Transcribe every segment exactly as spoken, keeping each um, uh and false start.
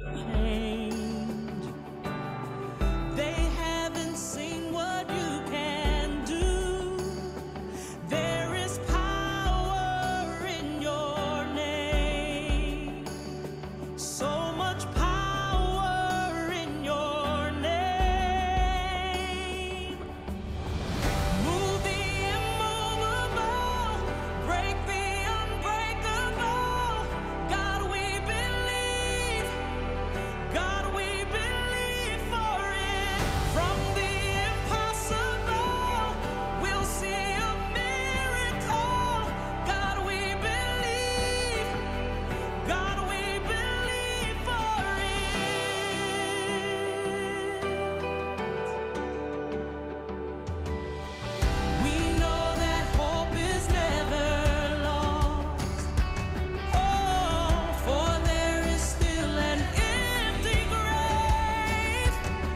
change. They haven't seen what you can do. There is power in your name. So much power in your name. Move the immovable, break the unbreakable. God, we believe. God, we believe for it. From the impossible, we'll see a miracle. God, we believe. God, we believe for it. We know that hope is never lost. Oh, for there is still an empty grave.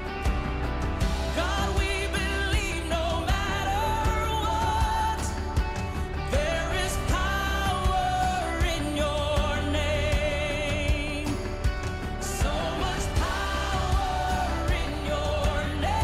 God, we believe no matter what, there is power in your name. So much power in your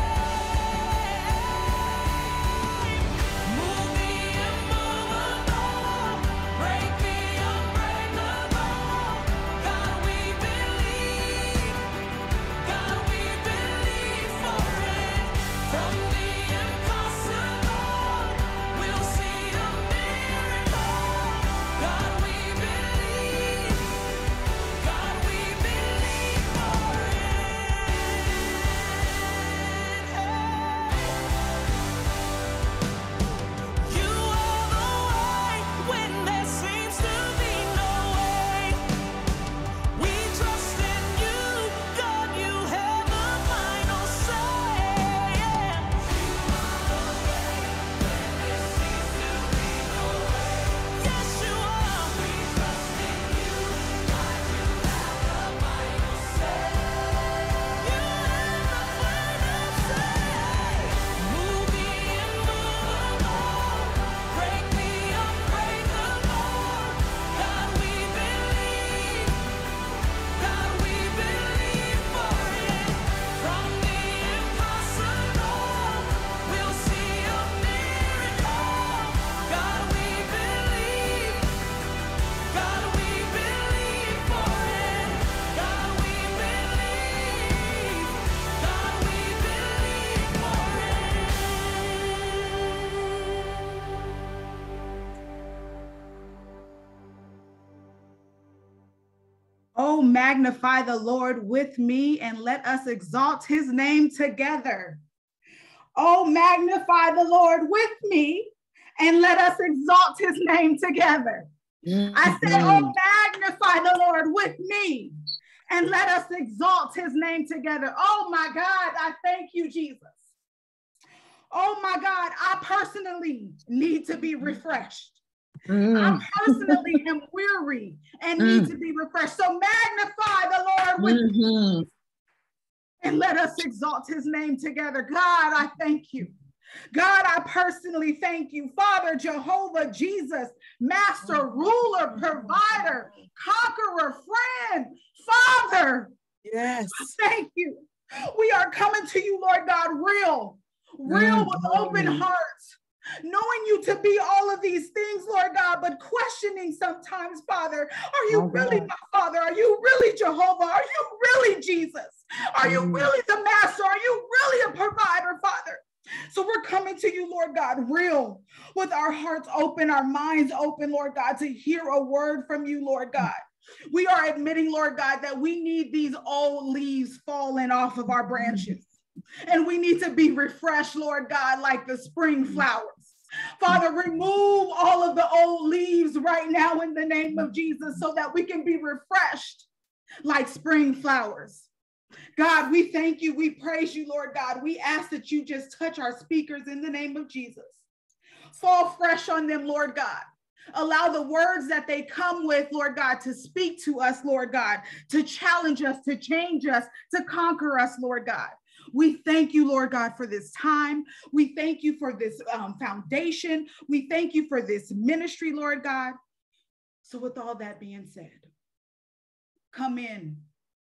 name. Move the immovable, break the unbreakable. God, we believe. God, we believe for it. From the impossible, we'll see a miracle. God, we believe. God, we believe for it. You are the way when there seems to be no way. We trust in you, God, you have the final say. Yes, you are. We trust in you, God, you have the final say. You have the final say. Move the immovable, break the unbreakable. God, we believe. God, we believe for it. From the impossible, we'll see a miracle. God, we believe. God, we believe for it. God, we believe. God, we believe for Oh, magnify the Lord with me and let us exalt his name together. Oh, magnify the Lord with me and let us exalt his name together. I said, oh, magnify the Lord with me and let us exalt his name together. Oh my God, I thank you, Jesus. Oh my God, I personally need to be refreshed. I personally am weary and need to be refreshed. So magnify the Lord with me and let us exalt his name together. God, I thank you. God, I personally thank you. Father, Jehovah, Jesus, Master, Ruler, Provider, Conqueror, Friend, Father. Yes. Thank you. We are coming to you, Lord God, real, real with open hearts, knowing you to be all of these things, Lord God, but questioning sometimes, Father, are you really my Father? Are you really Jehovah? Are you really Jesus? Are you really the Master? Are you really a provider, Father? So we're coming to you, Lord God, real, with our hearts open, our minds open, Lord God, to hear a word from you, Lord God. We are admitting, Lord God, that we need these old leaves falling off of our branches. And we need to be refreshed, Lord God, like the spring flowers. Father, remove all of the old leaves right now in the name of Jesus so that we can be refreshed like spring flowers. God, we thank you. We praise you, Lord God. We ask that you just touch our speakers in the name of Jesus. Fall fresh on them, Lord God. Allow the words that they come with, Lord God, to speak to us, Lord God, to challenge us, to change us, to conquer us, Lord God. We thank you, Lord God, for this time. We thank you for this um, foundation. We thank you for this ministry, Lord God. So with all that being said, come in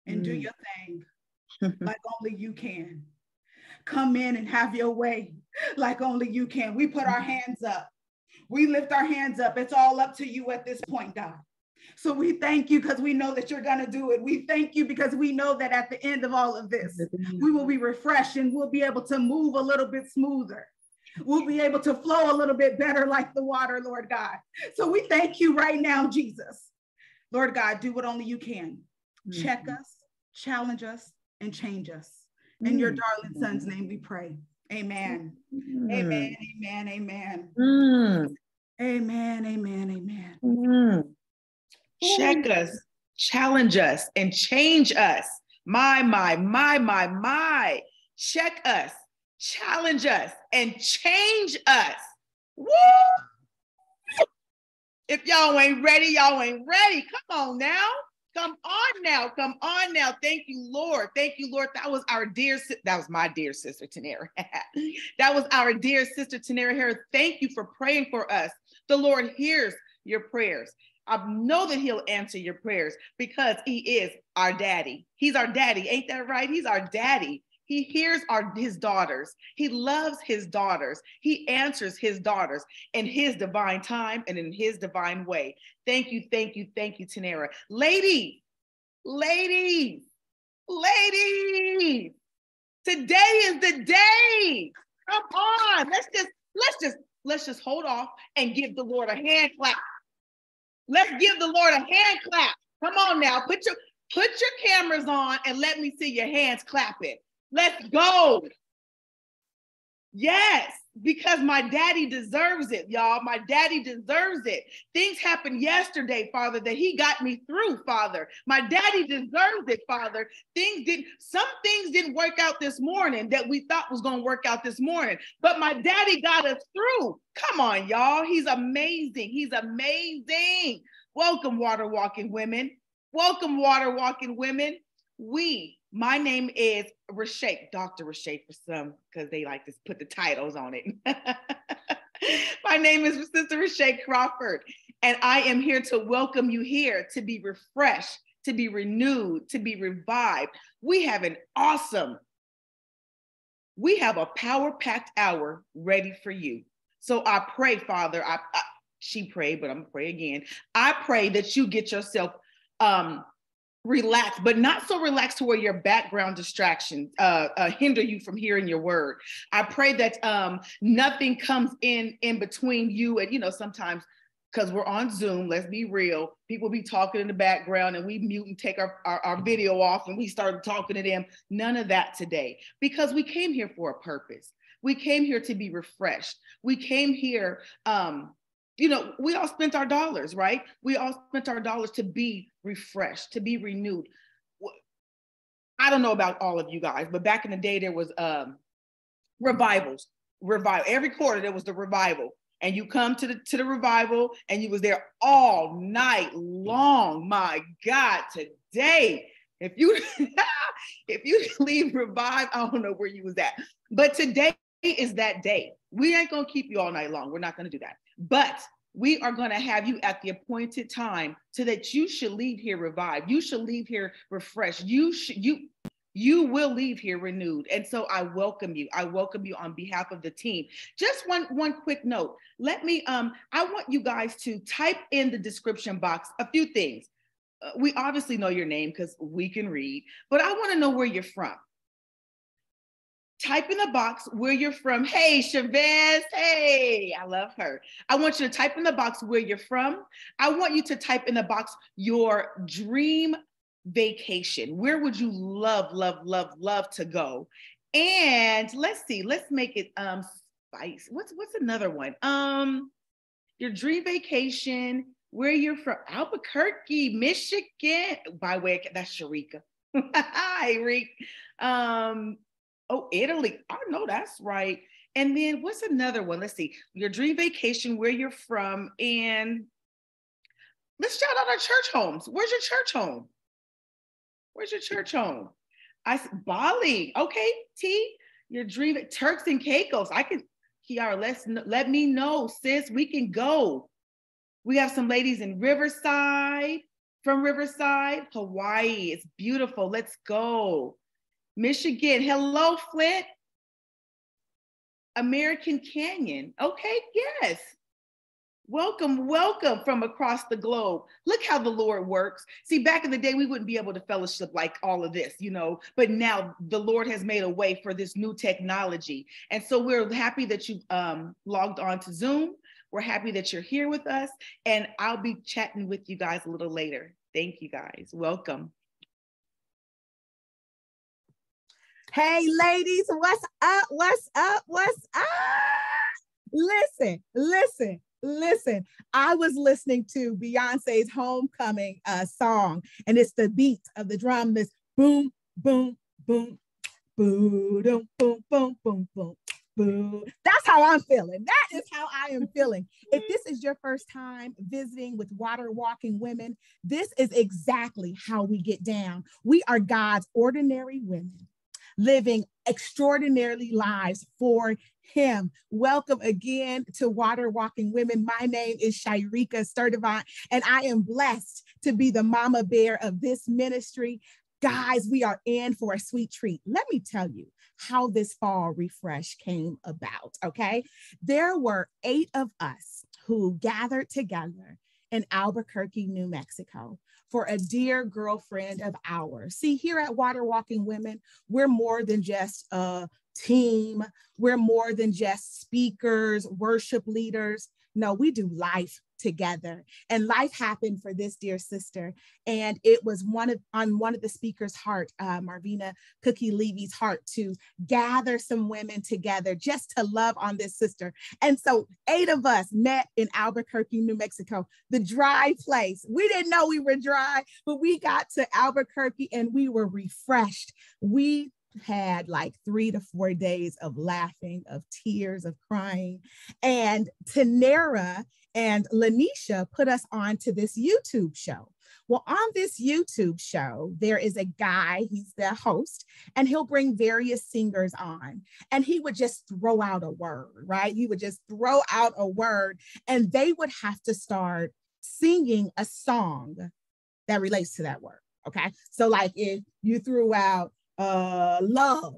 and Mm. do your thing like only you can. Come in and have your way like only you can. We put our hands up. We lift our hands up. It's all up to you at this point, God. So we thank you because we know that you're going to do it. We thank you because we know that at the end of all of this, we will be refreshed and we'll be able to move a little bit smoother. We'll be able to flow a little bit better like the water, Lord God. So we thank you right now, Jesus. Lord God, do what only you can. Mm-hmm. Check us, challenge us, and change us. In mm-hmm. your darling son's name we pray. Amen. Mm-hmm. Amen, amen, amen. Mm. Amen, amen, amen. Mm. Check us, challenge us, and change us. My, my, my, my, my. Check us, challenge us, and change us. Woo! If y'all ain't ready, y'all ain't ready. Come on now. Come on now. Come on now. Thank you, Lord. Thank you, Lord. That was our dear, that was my dear sister, Tanera. That was our dear sister, Tanera Harris. Thank you for praying for us. The Lord hears your prayers. I know that he'll answer your prayers because he is our daddy. He's our daddy. Ain't that right? He's our daddy. He hears our, his daughters. He loves his daughters. He answers his daughters in his divine time and in his divine way. Thank you, thank you, thank you, Tanera. Ladies, ladies, ladies, today is the day. Come on, let's just, let's just, let's just hold off and give the Lord a hand clap. Let's give the Lord a hand clap. Come on now, put your, put your cameras on and let me see your hands clapping. Let's go. Yes, because my daddy deserves it, y'all. My daddy deserves it. Things happened yesterday, Father, that he got me through, Father. My daddy deserves it, Father. Things didn't, some things didn't work out this morning that we thought was going to work out this morning, but my daddy got us through. Come on, y'all. He's amazing. He's amazing. Welcome, water walking women. Welcome, water walking women. We My name is Rashay, Doctor Rashay for some, because they like to put the titles on it. My name is Sister Rashay Crawford, and I am here to welcome you here to be refreshed, to be renewed, to be revived. We have an awesome, we have a power-packed hour ready for you. So I pray, Father, I, I she prayed, but I'm gonna pray again. I pray that you get yourself um, relax, but not so relaxed to where your background distractions uh, uh, hinder you from hearing your word. I pray that um, nothing comes in in between you and, you know, sometimes because we're on Zoom, let's be real, people be talking in the background and we mute and take our, our, our video off and we started talking to them. None of that today, because we came here for a purpose. We came here to be refreshed. We came here, um, you know, we all spent our dollars, right? We all spent our dollars to be refreshed, to be renewed. I don't know about all of you guys, but back in the day, there was um, revivals, revival. Every quarter, there was the revival. And you come to the, to the revival and you was there all night long. My God, today, if you, if you leave Revive, I don't know where you was at. But today is that day. We ain't gonna keep you all night long. We're not gonna do that. But we are going to have you at the appointed time so that you should leave here revived. You should leave here refreshed. You should, you, you will leave here renewed. And so I welcome you. I welcome you on behalf of the team. Just one, one quick note. Let me, um, I want you guys to type in the description box a few things. Uh, we obviously know your name because we can read, but I want to know where you're from. Type in the box where you're from. Hey, Chavez. Hey, I love her. I want you to type in the box where you're from. I want you to type in the box your dream vacation. Where would you love, love, love, love to go? And let's see, let's make it um spice. What's what's another one? Um, your dream vacation, where you're from. Albuquerque, Michigan. By way of, that's Sharika. Hi, Rick. Um, Oh, Italy. I know that's right. And then what's another one? Let's see. Your dream vacation, where you're from. And let's shout out our church homes. Where's your church home? Where's your church home? I Bali. Okay, T. Your dream, Turks and Caicos. I can, Kiara, let's let me know, sis. We can go. We have some ladies in Riverside from Riverside, Hawaii. It's beautiful. Let's go. Michigan. Hello, Flint. American Canyon. Okay, yes. Welcome, welcome from across the globe. Look how the Lord works. See, back in the day, we wouldn't be able to fellowship like all of this, you know, but now the Lord has made a way for this new technology. And so we're happy that you um, logged on to Zoom. We're happy that you're here with us. And I'll be chatting with you guys a little later. Thank you guys. Welcome. Hey, ladies, what's up? What's up? What's up? Listen, listen. Listen, I was listening to Beyonce's Homecoming uh, song, and it's the beat of the drum, this boom, boom, boom, boom, boom, boom, boom, boom, boom, boom. That's how I'm feeling. That is how I am feeling. If this is your first time visiting with Water Walking Women, this is exactly how we get down. We are God's ordinary women, living extraordinary lives for Him. Welcome again to Water Walking Women. My name is Shyrika Sturdivant, and I am blessed to be the mama bear of this ministry. Guys, we are in for a sweet treat. Let me tell you how this fall refresh came about, okay? There were eight of us who gathered together in Albuquerque, New Mexico, for a dear girlfriend of ours. See, here at Water Walking Women, we're more than just a team. We're more than just speakers, worship leaders. No, we do life together. And life happened for this dear sister. And it was one of on one of the speakers' heart, uh, Marvina Cookie Levy's heart, to gather some women together just to love on this sister. And so eight of us met in Albuquerque, New Mexico, the dry place. We didn't know we were dry, but we got to Albuquerque and we were refreshed. We had like three to four days of laughing, of tears, of crying. And Tanera and Lanisha put us on to this YouTube show. Well, on this YouTube show, there is a guy, he's the host, and he'll bring various singers on, and he would just throw out a word, right? He would just throw out a word, and they would have to start singing a song that relates to that word, okay? So like if you threw out uh, love,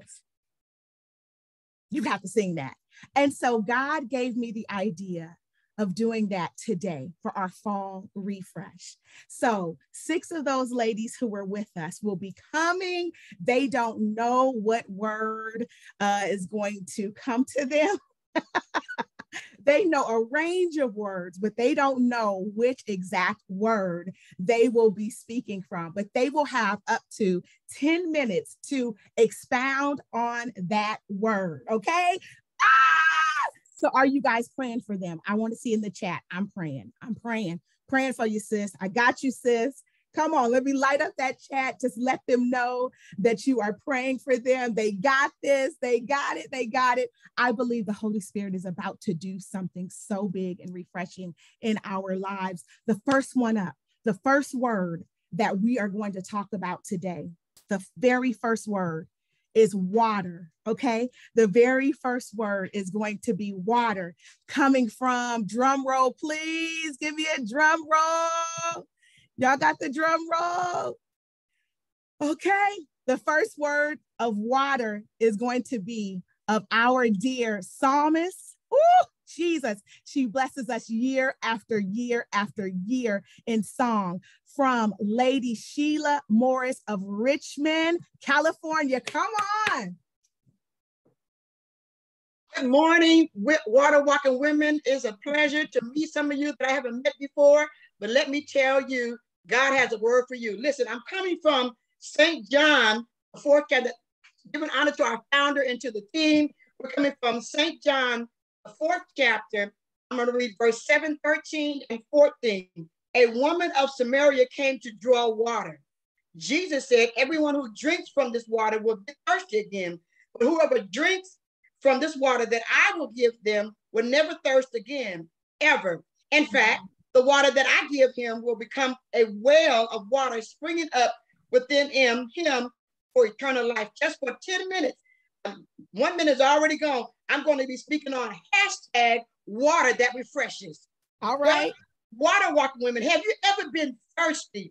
you have to sing that. And so God gave me the idea of doing that today for our fall refresh. So six of those ladies who were with us will be coming. They don't know what word uh, is going to come to them. They know a range of words, but they don't know which exact word they will be speaking from. But they will have up to ten minutes to expound on that word, okay? Ah! So are you guys praying for them? I want to see in the chat. I'm praying. I'm praying. Praying for you, sis. I got you, sis. Come on, let me light up that chat. Just let them know that you are praying for them. They got this. They got it. They got it. I believe the Holy Spirit is about to do something so big and refreshing in our lives. The first one up, the first word that we are going to talk about today, the very first word is water, okay? The very first word is going to be water, coming from, drum roll, please, give me a drum roll. Y'all got the drum roll? Okay, the first word of water is going to be of our dear psalmist. Ooh, Jesus, she blesses us year after year after year in song, from Lady Sheila Morris of Richmond, California. Come on. Good morning, Water Walking Women. It's a pleasure to meet some of you that I haven't met before, but let me tell you, God has a word for you. Listen, I'm coming from Saint John, the fourth chapter, giving honor to our founder and to the team. We're coming from Saint John, the fourth chapter. I'm going to read verse seven, thirteen, and fourteen. A woman of Samaria came to draw water. Jesus said, everyone who drinks from this water will be thirsty again, but whoever drinks from this water that I will give them will never thirst again, ever. In fact, the water that I give him will become a well of water springing up within him, him for eternal life. Just for ten minutes. One minute is already gone. I'm going to be speaking on hashtag water that refreshes. All right. Water Walking Women, have you ever been thirsty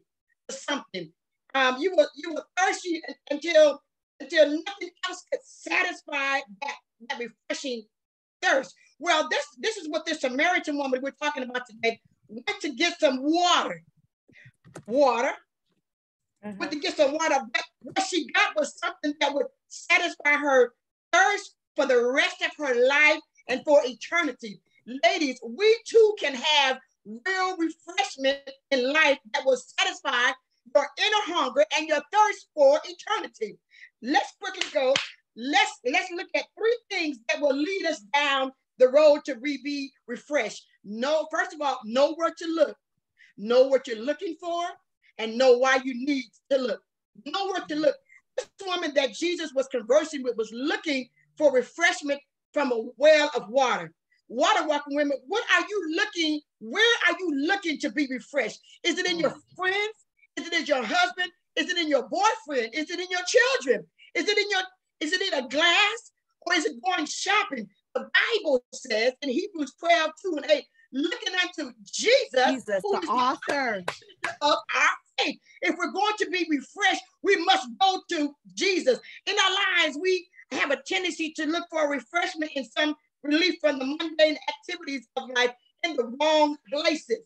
for something. Um, you were you were thirsty until until nothing else could satisfy that, that refreshing thirst. Well, this this is what this Samaritan woman we're talking about today went to get some water. Water. Uh-huh. Went to get some water. But what she got was something that would satisfy her thirst for the rest of her life and for eternity. Ladies, we too can have real refreshment in life that will satisfy your inner hunger and your thirst for eternity. Let's quickly go. Let's let's look at three things that will lead us down the road to re be refreshed. Know, first of all, know where to look. Know what you're looking for and know why you need to look. Know where to look. This woman that Jesus was conversing with was looking for refreshment from a well of water. Water walking women, what are you looking, where are you looking to be refreshed? Is it in your friends? Is it in your husband? Is it in your boyfriend? Is it in your children? Is it in your, is it in a glass? Or is it going shopping? The Bible says in Hebrews twelve, two and eight, looking unto Jesus, Jesus, who the is author the of our faith. If we're going to be refreshed, we must go to Jesus. In our lives, we have a tendency to look for refreshment in some relief from the mundane activities of life in the wrong places.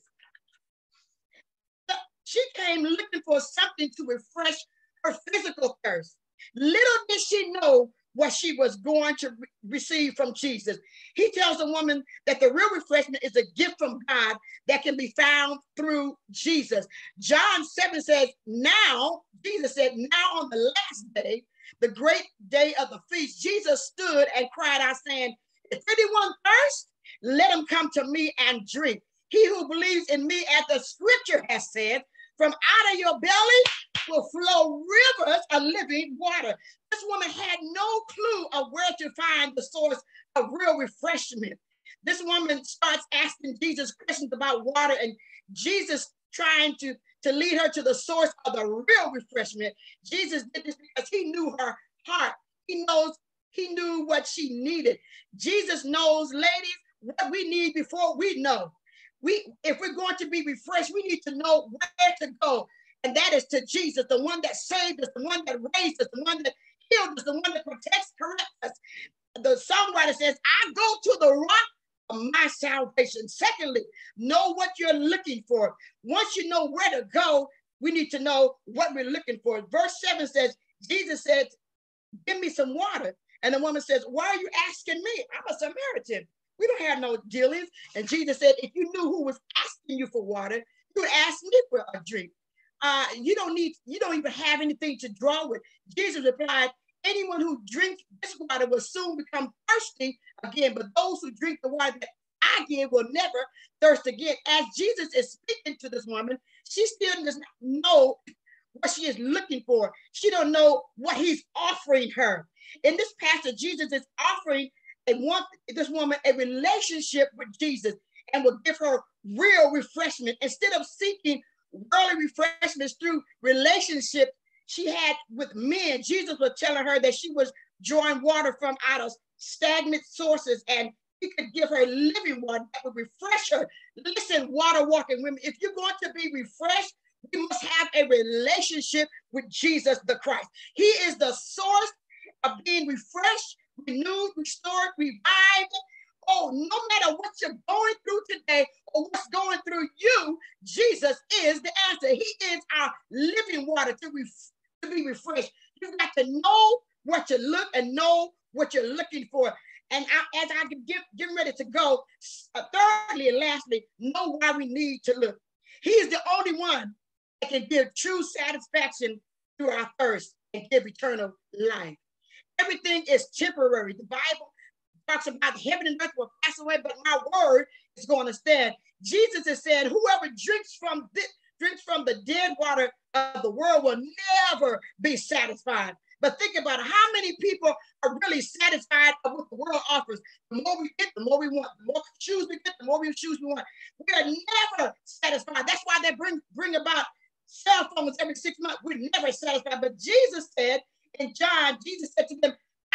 She came looking for something to refresh her physical thirst. Little did she know what she was going to re receive from Jesus. He tells the woman that the real refreshment is a gift from God that can be found through Jesus. John seven says, now, Jesus said, now on the last day, the great day of the feast, Jesus stood and cried out saying, if anyone thirsts, let him come to me and drink. He who believes in me, as the scripture has said, from out of your belly will flow rivers of living water. This woman had no clue of where to find the source of real refreshment. This woman starts asking Jesus questions about water, and Jesus trying to, to lead her to the source of the real refreshment. Jesus did this because he knew her heart. He knows, he knew what she needed. Jesus knows, ladies, what we need before we know. We, if we're going to be refreshed, we need to know where to go. And that is to Jesus, the one that saved us, the one that raised us, the one that healed us, the one that protects, corrects us. The songwriter says, I go to the rock of my salvation. Secondly, know what you're looking for. Once you know where to go, we need to know what we're looking for. Verse seven says, Jesus said, give me some water. And the woman says, why are you asking me? I'm a Samaritan. We don't have no dealings. And Jesus said, if you knew who was asking you for water, you would ask me for a drink. Uh, you don't need, you don't even have anything to draw with. Jesus replied, anyone who drinks this water will soon become thirsty again, but those who drink the water that I give will never thirst again. As Jesus is speaking to this woman, she still does not know what she is looking for. She don't know what he's offering her. In this passage, Jesus is offering a want this woman a relationship with Jesus and will give her real refreshment. Instead of seeking worldly refreshments through relationship she had with men, Jesus was telling her that she was drawing water from out of stagnant sources, and he could give her living water that would refresh her. Listen, water walking women, if you're going to be refreshed, you must have a relationship with Jesus the Christ. He is the source of being refreshed, renewed, restored, revived. Oh, no matter what you're going through today or what's going through you, Jesus is the answer. He is our living water to, ref to be refreshed. You've got to know what you look and know what you're looking for. And I, as I get getting ready to go, uh, thirdly and lastly, know why we need to look. He is the only one that can give true satisfaction through our thirst and give eternal life. Everything is temporary. The Bible talks about heaven and earth will pass away, but my word is going to stand. Jesus is saying, whoever drinks from this, drinks from the dead water of the world will never be satisfied. But think about it. How many people are really satisfied with what the world offers? The more we get, the more we want. The more shoes we get, the more we shoes we want. We are never satisfied. That's why they bring, bring about cell phones every six months. We're never satisfied. But Jesus said in John, Jesus said to them,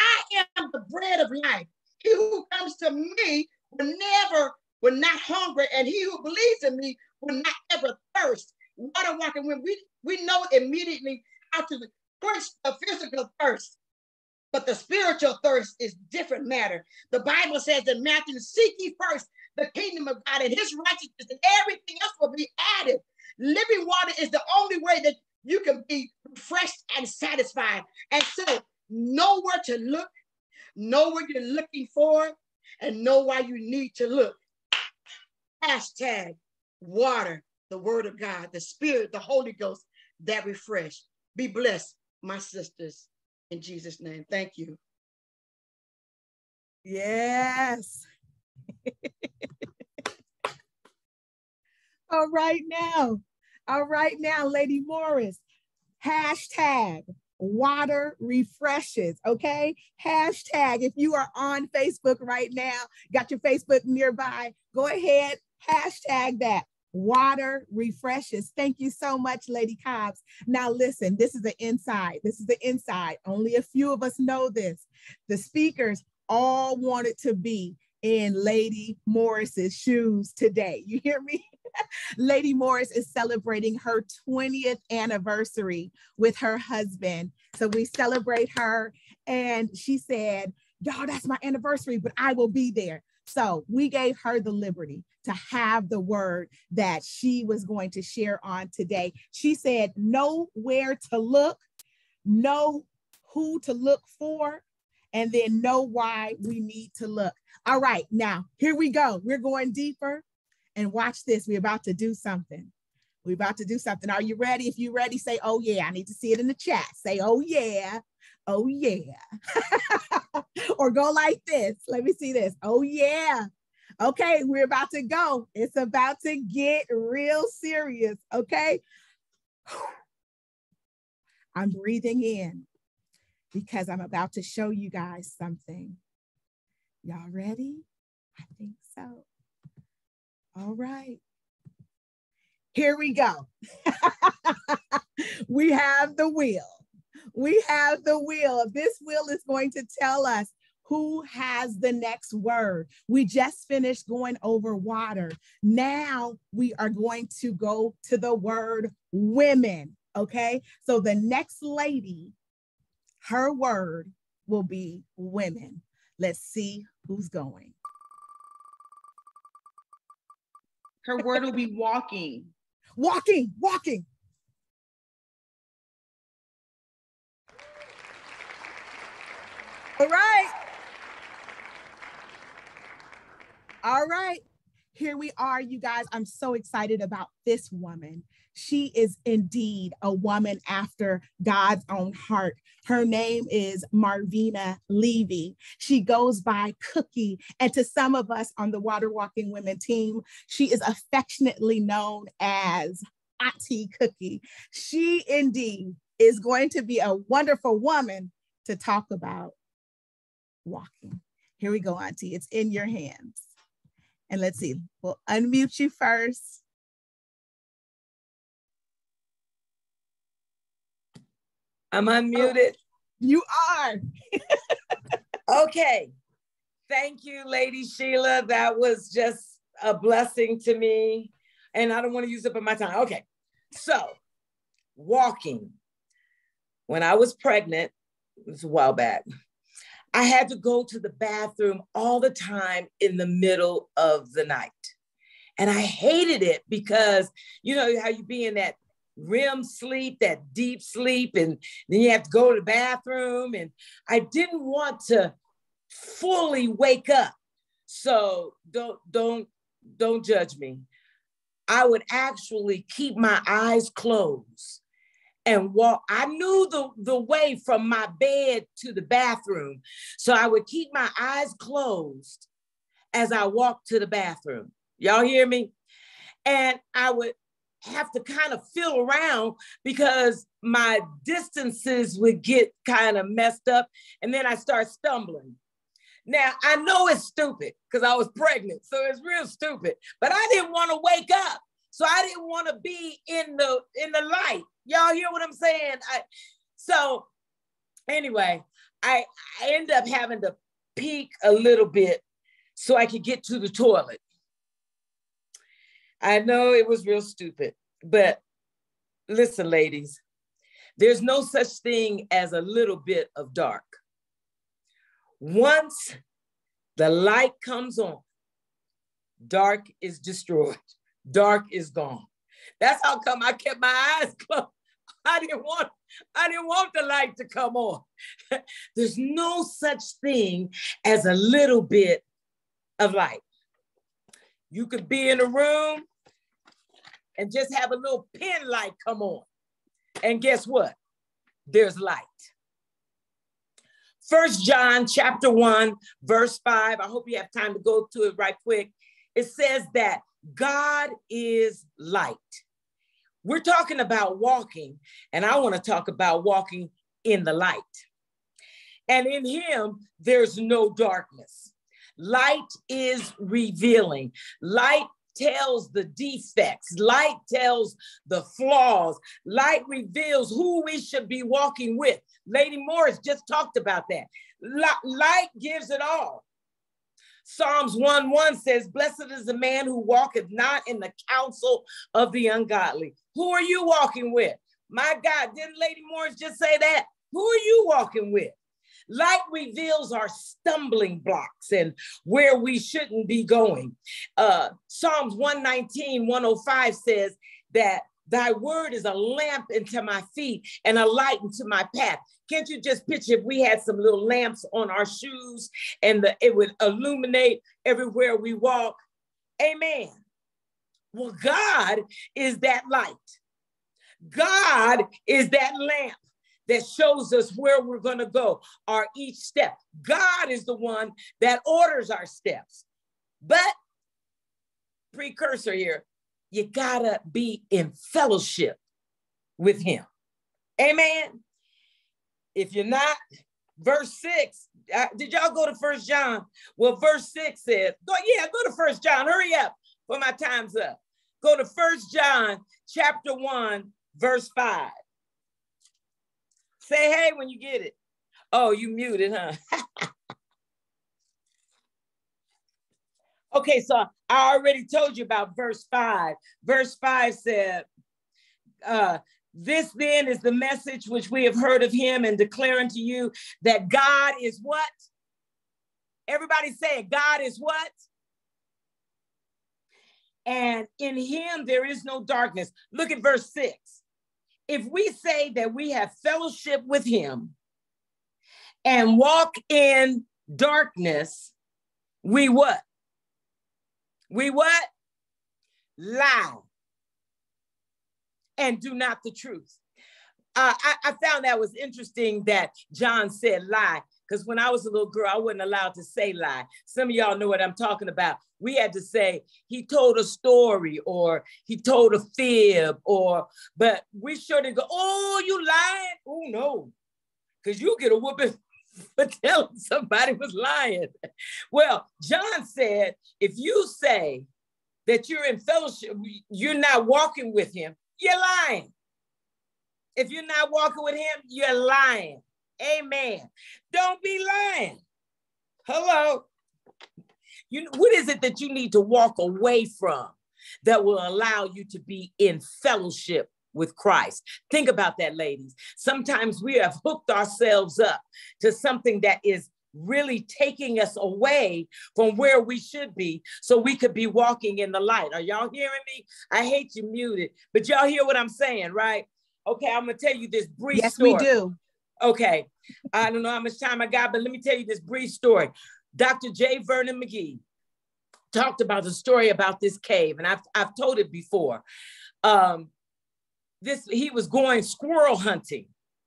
I am the bread of life. He who comes to me will never, will not hunger, and he who believes in me will not ever thirst. water walking women, we, we know immediately how to quench the physical thirst. But the spiritual thirst is different matter. The Bible says in Matthew, seek ye first the kingdom of God and his righteousness, and everything else will be added. Living water is the only way that you can be refreshed and satisfied. And so know where to look, know what you're looking for, and know why you need to look. Hashtag water, the word of God, the Spirit, the Holy Ghost that refresh. Be blessed, my sisters, in Jesus' name. Thank you. Yes. All right now. All right now, Lady Morris. Hashtag water refreshes, okay? Hashtag, if you are on Facebook right now, got your Facebook nearby, go ahead, hashtag that. Water refreshes. Thank you so much, Lady Cobbs. Now listen, this is the inside. This is the inside. Only a few of us know this. The speakers all wanted to be in Lady Morris's shoes today. You hear me? Lady Morris is celebrating her twentieth anniversary with her husband. So we celebrate her. And she said, y'all, that's my anniversary, but I will be there. So we gave her the liberty to have the word that she was going to share on today. She said, know where to look, know who to look for, and then know why we need to look. All right, now here we go. We're going deeper, and watch this. We're about to do something. We're about to do something. Are you ready? If you're ready, say, oh yeah. I need to see it in the chat. Say, oh yeah. Oh yeah. Or go like this. Let me see this. Oh yeah. Okay, we're about to go. It's about to get real serious, okay? I'm breathing in because I'm about to show you guys something. Y'all ready? I think so. All right. Here we go. We have the wheel. We have the wheel. This wheel is going to tell us who has the next word. We just finished going over water. Now we are going to go to the word women, okay? So the next lady, her word will be women. Let's see who's going. Her word will be walking. Walking, walking. All right. All right. Here we are, you guys. I'm so excited about this woman. She is indeed a woman after God's own heart. Her name is Marvina Levy. She goes by Cookie. And to some of us on the Water Walking Women team, she is affectionately known as Auntie Cookie. She indeed is going to be a wonderful woman to talk about walking. Here we go, Auntie. It's in your hands. And let's see, we'll unmute you first. I'm unmuted. You are. Okay. Thank you, Lady Sheila. That was just a blessing to me. And I don't want to use up my time. Okay. So, walking. When I was pregnant, it was a while back, I had to go to the bathroom all the time in the middle of the night. And I hated it because, you know, how you be in that R E M sleep, that deep sleep, and then you have to go to the bathroom. And I didn't want to fully wake up. So don't, don't, don't judge me. I would actually keep my eyes closed and walk. I knew the, the way from my bed to the bathroom. So I would keep my eyes closed as I walked to the bathroom. Y'all hear me? And I would have to kind of feel around because my distances would get kind of messed up. And then I start stumbling. Now, I know it's stupid because I was pregnant, so it's real stupid, but I didn't want to wake up. So I didn't want to be in the in the light. Y'all hear what I'm saying? I, so anyway, I, I ended up having to peek a little bit so I could get to the toilet. I know it was real stupid, but Listen, ladies, there's no such thing as a little bit of dark. Once the light comes on, dark is destroyed. Dark is gone. That's how come I kept my eyes closed. I didn't want, I didn't want the light to come on. There's no such thing as a little bit of light. You could be in a room and just have a little pin light come on. And guess what? There's light. First John chapter one, verse five. I hope you have time to go to it right quick. It says that God is light. We're talking about walking, and I want to talk about walking in the light. And in him, there's no darkness. Light is revealing. Light tells the defects. Light tells the flaws. Light reveals who we should be walking with. Lady Morris just talked about that. Light gives it all. Psalms one one says, blessed is the man who walketh not in the counsel of the ungodly. Who are you walking with? My God, didn't Lady Morris just say that? Who are you walking with? Light reveals our stumbling blocks and where we shouldn't be going. Uh, Psalms one nineteen, one oh five says that thy word is a lamp into my feet and a light into my path. Can't you just picture if we had some little lamps on our shoes and the, it would illuminate everywhere we walk? Amen. Well, God is that light. God is that lamp that shows us where we're going to go, our each step. God is the one that orders our steps. But, precursor here, you gotta be in fellowship with him. Amen. If you're not, verse six, uh, did y'all go to First John? Well, verse six says, go, yeah, go to First John, hurry up, for my time's up. Go to First John chapter one, verse five. Say hey when you get it. Oh, you muted, huh? Okay, so I already told you about verse five. Verse five said, uh, this then is the message which we have heard of him and declaring to you that God is what? Everybody say it, God is what? And in him there is no darkness. Look at verse six. If we say that we have fellowship with him and walk in darkness, we what? We what? Lie and do not the truth. Uh, I, I found that was interesting that John said lie, because when I was a little girl, I wasn't allowed to say lie. Some of y'all know what I'm talking about. We had to say, he told a story or he told a fib, or, but we sure didn't go, oh, you lying? Oh, no, because you get a whooping for telling somebody was lying. Well, John said, if you say that you're in fellowship, you're not walking with him, you're lying. If you're not walking with him, you're lying. Amen. Don't be lying. Hello. You, what is it that you need to walk away from that will allow you to be in fellowship with Christ? Think about that, ladies. Sometimes we have hooked ourselves up to something that is really taking us away from where we should be so we could be walking in the light. Are y'all hearing me? I hate you muted, but y'all hear what I'm saying, right? Okay, I'm gonna tell you this brief yes, story. Yes, we do. Okay, I don't know how much time I got, but let me tell you this brief story. Doctor J. Vernon McGee talked about the story about this cave, and I've, I've told it before. Um, this he was going squirrel hunting,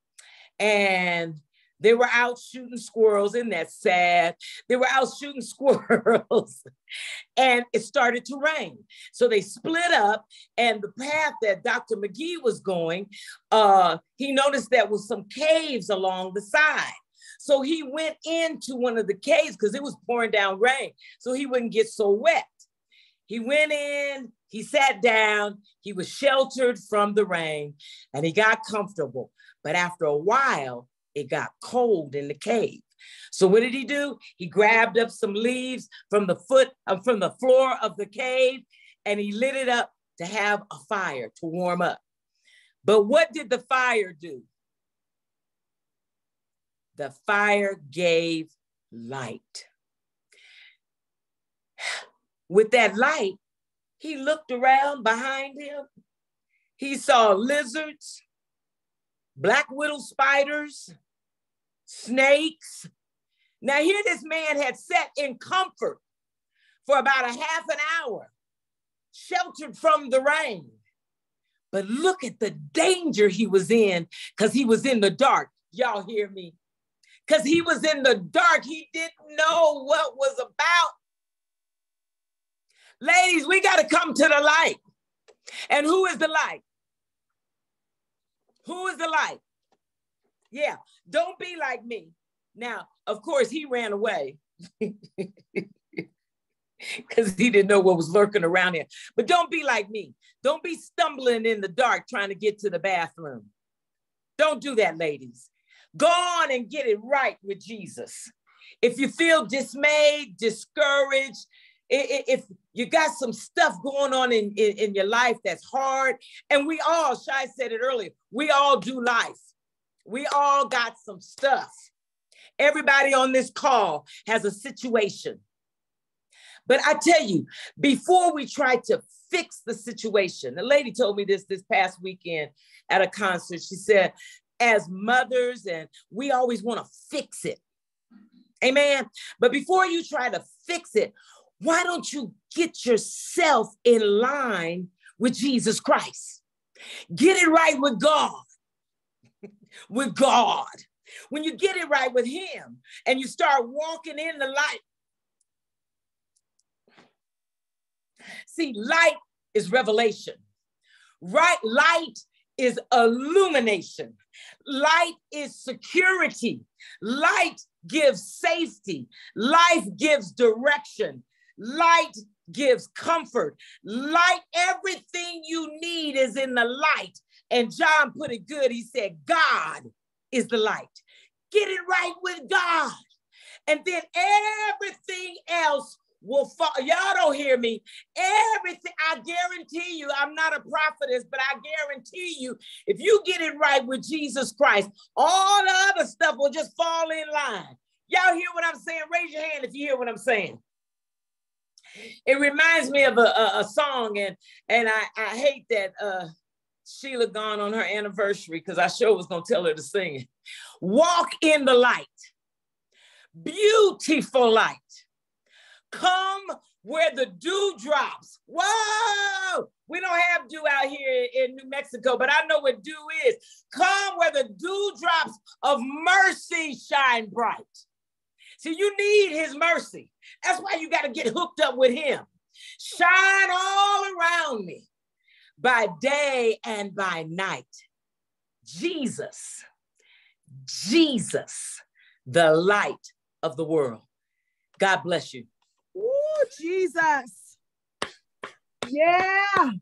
and they were out shooting squirrels. Isn't that sad? They were out shooting squirrels and it started to rain. So they split up, and the path that Doctor McGee was going, uh, he noticed there was some caves along the side. So he went into one of the caves because it was pouring down rain, so he wouldn't get so wet. He went in, he sat down, he was sheltered from the rain, and he got comfortable. But after a while, it got cold in the cave. So what did he do? He grabbed up some leaves from the foot, uh, from the floor of the cave, and he lit it up to have a fire to warm up. But what did the fire do? The fire gave light. With that light, he looked around behind him. He saw lizards, black widow spiders, snakes. Now here this man had sat in comfort for about a half an hour, sheltered from the rain. But look at the danger he was in, because he was in the dark. Y'all hear me? Because he was in the dark. He didn't know what was about. Ladies, we got to come to the light. And who is the light? Who is the light? Yeah, don't be like me. Now, of course, he ran away because he didn't know what was lurking around him. But don't be like me. Don't be stumbling in the dark trying to get to the bathroom. Don't do that, ladies. Go on and get it right with Jesus. If you feel dismayed, discouraged, if you got some stuff going on in, in, in your life that's hard, and we all, Shai said it earlier, we all do life. We all got some stuff. Everybody on this call has a situation. But I tell you, before we try to fix the situation, the lady told me this this past weekend at a concert. She said, as mothers, and we always want to fix it. Amen. But before you try to fix it, why don't you get yourself in line with Jesus Christ? Get it right with God. With God. When you get it right with him and you start walking in the light. See, light is revelation. Right? Light is illumination. Light is security. Light gives safety. Life gives direction. Light gives comfort. Light, everything you need is in the light. And John put it good. He said, God is the light. Get it right with God. And then everything else will fall. Y'all don't hear me. Everything, I guarantee you, I'm not a prophetess, but I guarantee you, if you get it right with Jesus Christ, all the other stuff will just fall in line. Y'all hear what I'm saying? Raise your hand if you hear what I'm saying. It reminds me of a, a, a song, and, and I, I hate that uh, Sheila gone on her anniversary, because I sure was going to tell her to sing it. Walk in the light, beautiful light. Come where the dew drops. Whoa! We don't have dew out here in New Mexico, but I know what dew is. Come where the dew drops of mercy shine bright. See, you need his mercy. That's why you got to get hooked up with him. Shine all around me by day and by night. Jesus, Jesus, the light of the world. God bless you. Oh, Jesus. Yeah.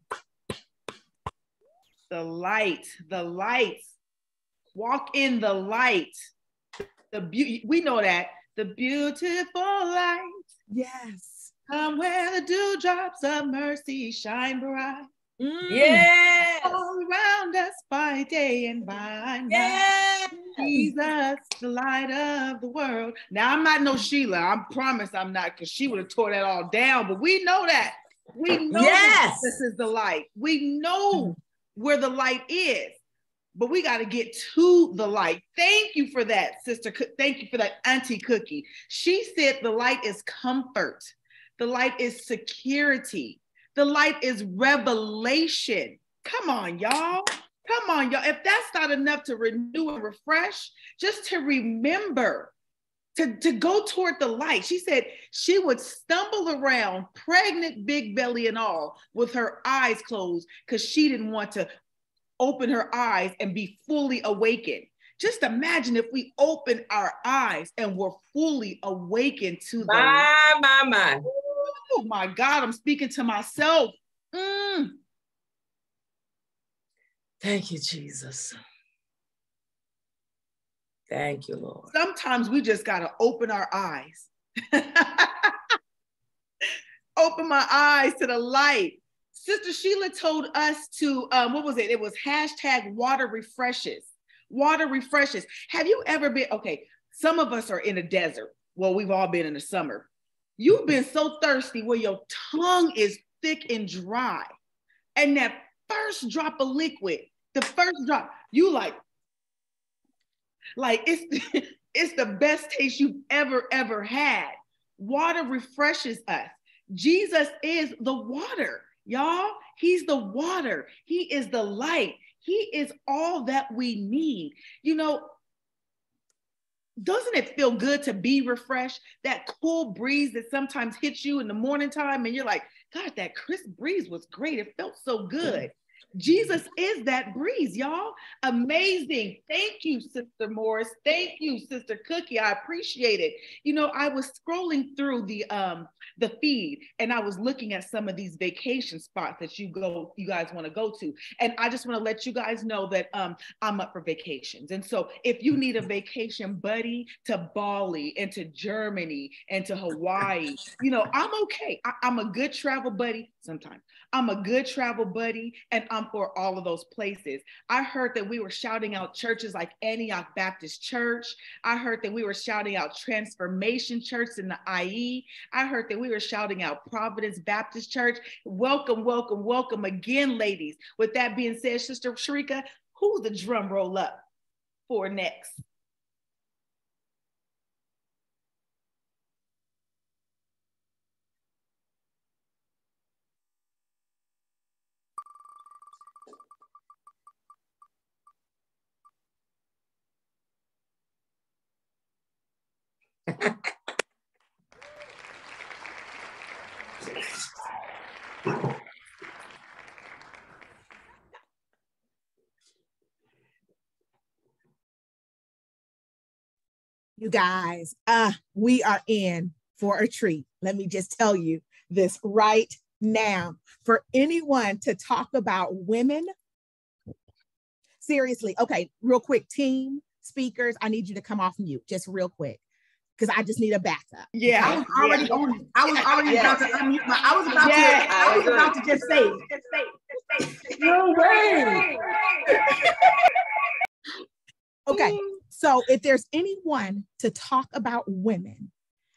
The light, the light. Walk in the light. The beauty, we know that. The beautiful light. Yes. Come where the dewdrops of mercy shine bright. Mm. Yes. All around us by day and by night. Yes. Jesus, the light of the world. Now, I'm not no Sheila. I promise I'm not, because she would have tore that all down. But we know that. We know yes. that this is the light. We know where the light is. But we got to get to the light. Thank you for that, sister. Thank you for that, Auntie Cookie. She said the light is comfort. The light is security. The light is revelation. Come on, y'all. Come on, y'all. If that's not enough to renew and refresh, just to remember, to, to go toward the light. She said she would stumble around, pregnant, big belly and all, with her eyes closed, because she didn't want to open her eyes and be fully awakened. Just imagine if we open our eyes and were fully awakened to the my, my, my. Oh my God, I'm speaking to myself. Mm. Thank you, Jesus. Thank you, Lord. Sometimes we just got to open our eyes. Open my eyes to the light. Sister Sheila told us to, um, what was it? It was hashtag water refreshes. Water refreshes. Have you ever been, okay, some of us are in a desert. Well, we've all been in the summer. You've been so thirsty where your tongue is thick and dry. And that first drop of liquid, the first drop, you like, like it's, it's the best taste you've ever, ever had. Water refreshes us. Jesus is the water, y'all. He's the water. He is the light. He is all that we need. You know, doesn't it feel good to be refreshed? That cool breeze that sometimes hits you in the morning time and you're like, God, that crisp breeze was great. It felt so good. Jesus is that breeze, y'all. Amazing. Thank you, Sister Morris. Thank you, Sister Cookie. I appreciate it. You know, I was scrolling through the um the feed and I was looking at some of these vacation spots that you go, you guys want to go to. And I just want to let you guys know that um I'm up for vacations. And so if you need a vacation buddy to Bali and to Germany and to Hawaii, you know, I'm okay. I, I'm a good travel buddy sometimes. I'm a good travel buddy and I'm for all of those places. I heard that we were shouting out churches like Antioch Baptist Church. I heard that we were shouting out Transformation Church in the I E. I heard that we were shouting out Providence Baptist Church. Welcome, welcome, welcome again, ladies. With that being said, Sister Sharika, who's the drum roll up for next? You guys, uh, we are in for a treat. Let me just tell you this right now. For anyone to talk about women, seriously, okay, real quick, team, speakers, I need you to come off mute, just real quick, because I just need a backup. Yeah. I was already yeah. on it. I was already Yeah. about to unmute my, I was about Yeah. to, I was about to just say it. Just say it. Just say it. No way. Okay, so if there's anyone to talk about women,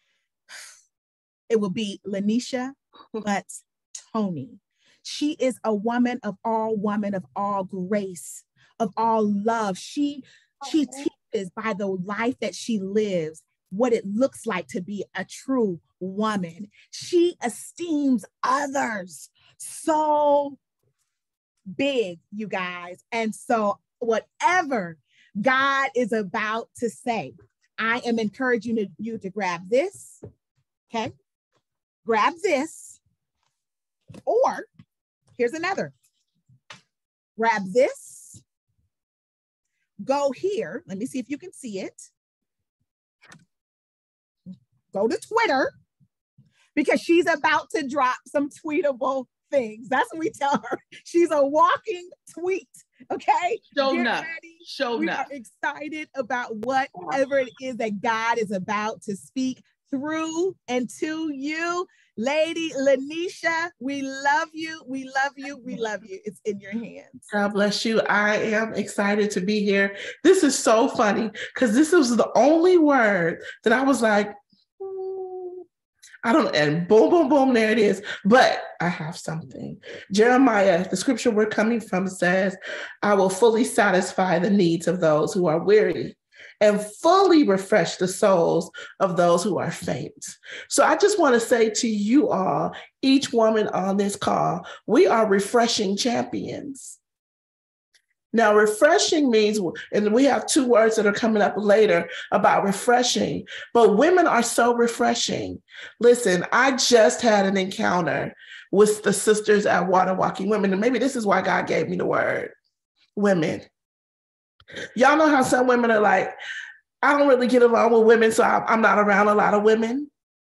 it will be Lanisha Butts Toney. She is a woman of all woman, of all grace, of all love. She, she teaches by the life that she lives what it looks like to be a true woman. She esteems others so big, you guys. And so whatever God is about to say, I am encouraging you to, you to grab this, okay? Grab this, or here's another. Grab this, go here. Let me see if you can see it. Go to Twitter, because she's about to drop some tweetable things. That's what we tell her. She's a walking tweet, okay? Show Get enough. ready. Show We enough. are excited about whatever it is that God is about to speak through and to you. Lady Lanisha, we love you. We love you. We love you. It's in your hands. God bless you. I am excited to be here. This is so funny because this was the only word that I was like, hmm, I don't, and boom, boom, boom, there it is. But I have something. Jeremiah, the scripture we're coming from says, I will fully satisfy the needs of those who are weary and fully refresh the souls of those who are faint. So I just want to say to you all, each woman on this call, we are refreshing champions. Now, refreshing means, and we have two words that are coming up later about refreshing, but women are so refreshing. Listen, I just had an encounter with the sisters at Water Walking Women, and maybe this is why God gave me the word, women. Y'all know how some women are like, I don't really get along with women, so I'm not around a lot of women.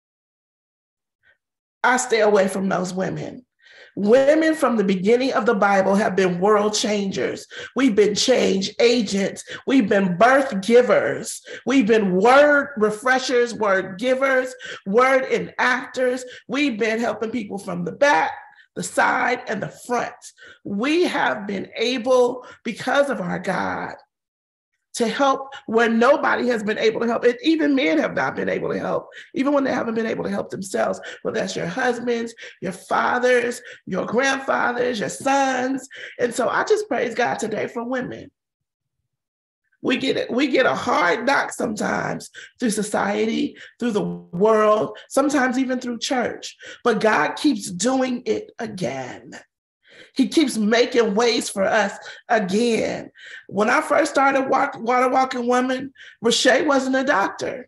I stay away from those women. Women from the beginning of the Bible have been world changers. We've been change agents. We've been birth givers. We've been word refreshers, word givers, word enactors. We've been helping people from the back the side, and the front. We have been able, because of our God, to help where nobody has been able to help. And even men have not been able to help, even when they haven't been able to help themselves, whether that's your husbands, your fathers, your grandfathers, your sons. And so I just praise God today for women. We get it. We get a hard knock sometimes through society, through the world, sometimes even through church. But God keeps doing it again. He keeps making ways for us again. When I first started walk, Water Walking Women, Rashay wasn't a doctor.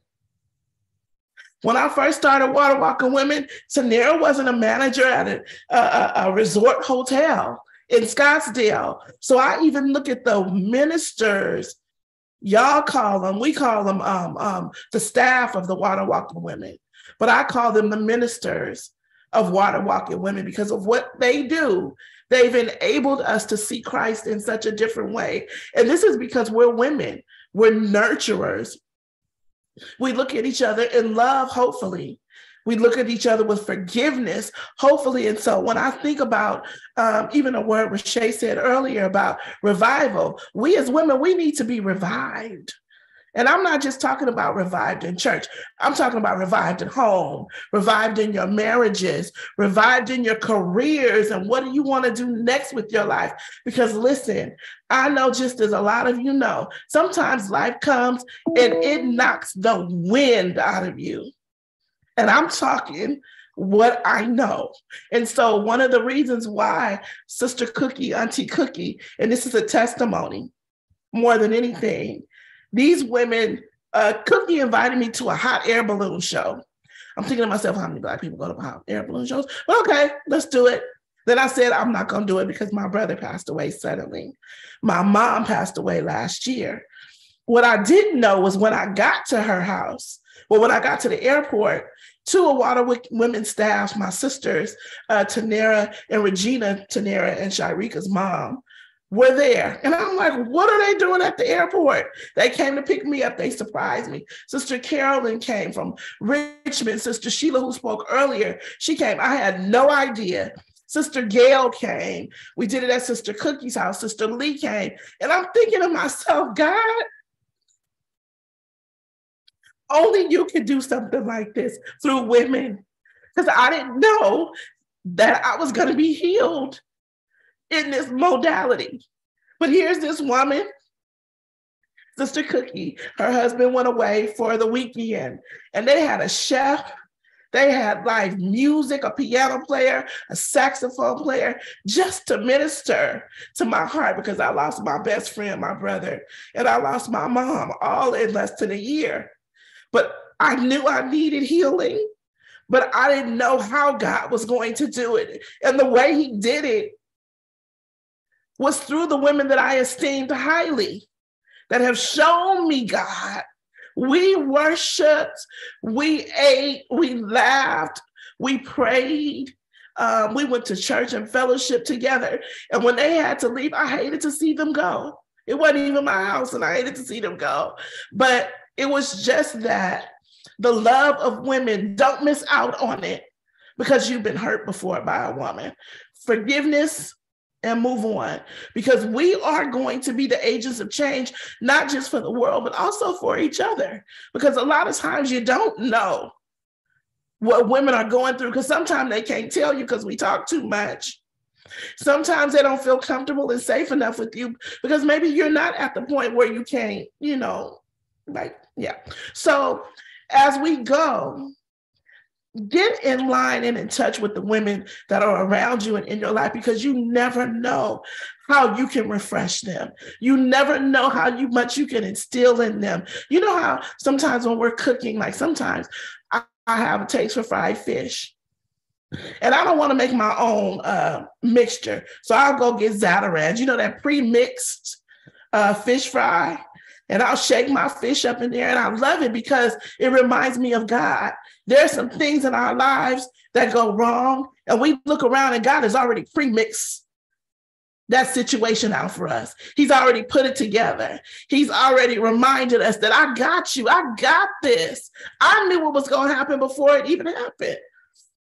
When I first started Water Walking Women, Tanera wasn't a manager at a, a, a resort hotel in Scottsdale. So I even look at the ministers, y'all call them, we call them um, um, the staff of the Water Walking Women, but I call them the ministers of Water Walking Women because of what they do. They've enabled us to see Christ in such a different way. And this is because we're women, we're nurturers. We look at each other in love, hopefully. We look at each other with forgiveness, hopefully. And so when I think about um, even a word Rashay said earlier about revival, we as women, we need to be revived. And I'm not just talking about revived in church. I'm talking about revived at home, revived in your marriages, revived in your careers, and what do you want to do next with your life? Because listen, I know just as a lot of you know, sometimes life comes and it knocks the wind out of you. And I'm talking what I know. And so one of the reasons why Sister Cookie, Auntie Cookie, and this is a testimony more than anything, these women, uh, Cookie invited me to a hot air balloon show. I'm thinking to myself, how many Black people go to hot air balloon shows? Well, okay, let's do it. Then I said, I'm not going to do it because my brother passed away suddenly. My mom passed away last year. What I didn't know was when I got to her house, well, when I got to the airport, two of Water Women staff, my sisters, uh, Tanera and Regina Tanera and Shirika's mom, were there. And I'm like, what are they doing at the airport? They came to pick me up. They surprised me. Sister Carolyn came from Richmond. Sister Sheila, who spoke earlier, she came. I had no idea. Sister Gail came. We did it at Sister Cookie's house. Sister Lee came. And I'm thinking to myself, God, only you can do something like this through women. Because I didn't know that I was going to be healed in this modality. But here's this woman, Sister Cookie. Her husband went away for the weekend, and they had a chef. They had live music, a piano player, a saxophone player, just to minister to my heart because I lost my best friend, my brother, and I lost my mom all in less than a year. But I knew I needed healing, but I didn't know how God was going to do it. And the way he did it was through the women that I esteemed highly, that have shown me God. We worshiped, we ate, we laughed, we prayed, um, we went to church and fellowship together. And when they had to leave, I hated to see them go. It wasn't even my house, and I hated to see them go. But it was just that the love of women, don't miss out on it because you've been hurt before by a woman. Forgiveness and move on, because we are going to be the agents of change, not just for the world, but also for each other. Because a lot of times you don't know what women are going through, because sometimes they can't tell you because we talk too much. Sometimes they don't feel comfortable and safe enough with you because maybe you're not at the point where you can't, you know, like, yeah. So as we go, get in line and in touch with the women that are around you and in your life, because you never know how you can refresh them. You never know how you much you can instill in them. You know how sometimes when we're cooking, like sometimes I, I have a taste for fried fish. And I don't want to make my own uh, mixture. So I'll go get Zatarain's, you know, that pre-mixed uh, fish fry. And I'll shake my fish up in there, and I love it because it reminds me of God. There are some things in our lives that go wrong, and we look around and God has already pre-mixed that situation out for us. He's already put it together. He's already reminded us that I got you. I got this. I knew what was going to happen before it even happened.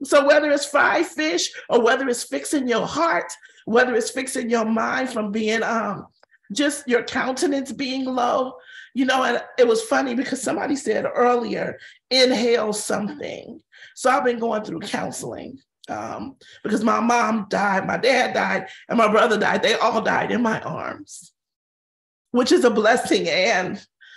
So whether it's fried fish or whether it's fixing your heart, whether it's fixing your mind from being um, just your countenance being low, you know, and it was funny because somebody said earlier, inhale something. So I've been going through counseling um, because my mom died, my dad died, and my brother died. They all died in my arms, which is a blessing and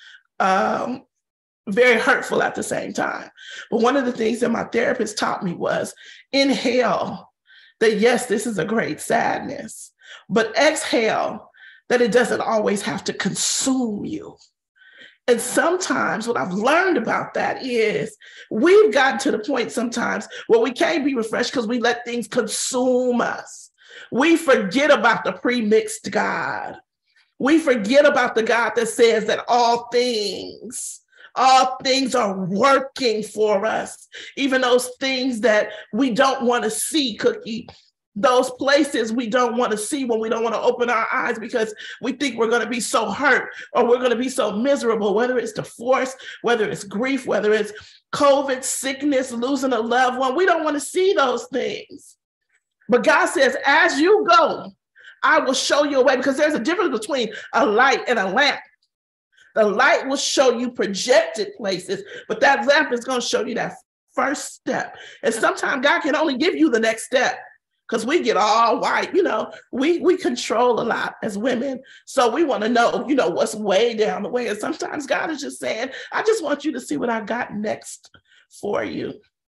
um, very hurtful at the same time. But one of the things that my therapist taught me was inhale that, yes, this is a great sadness, but exhale that it doesn't always have to consume you. And sometimes what I've learned about that is we've gotten to the point sometimes where we can't be refreshed because we let things consume us. We forget about the pre-mixed God. We forget about the God that says that all things All things are working for us, even those things that we don't want to see, Cookie, those places we don't want to see when we don't want to open our eyes because we think we're going to be so hurt or we're going to be so miserable, whether it's divorce, whether it's grief, whether it's COVID, sickness, losing a loved one. We don't want to see those things. But God says, as you go, I will show you a way, because there's a difference between a light and a lamp. The light will show you projected places, but that lamp is going to show you that first step. And sometimes God can only give you the next step because we get all white, you know, we, we control a lot as women. So we want to know, you know, what's way down the way. And sometimes God is just saying, I just want you to see what I got next for you.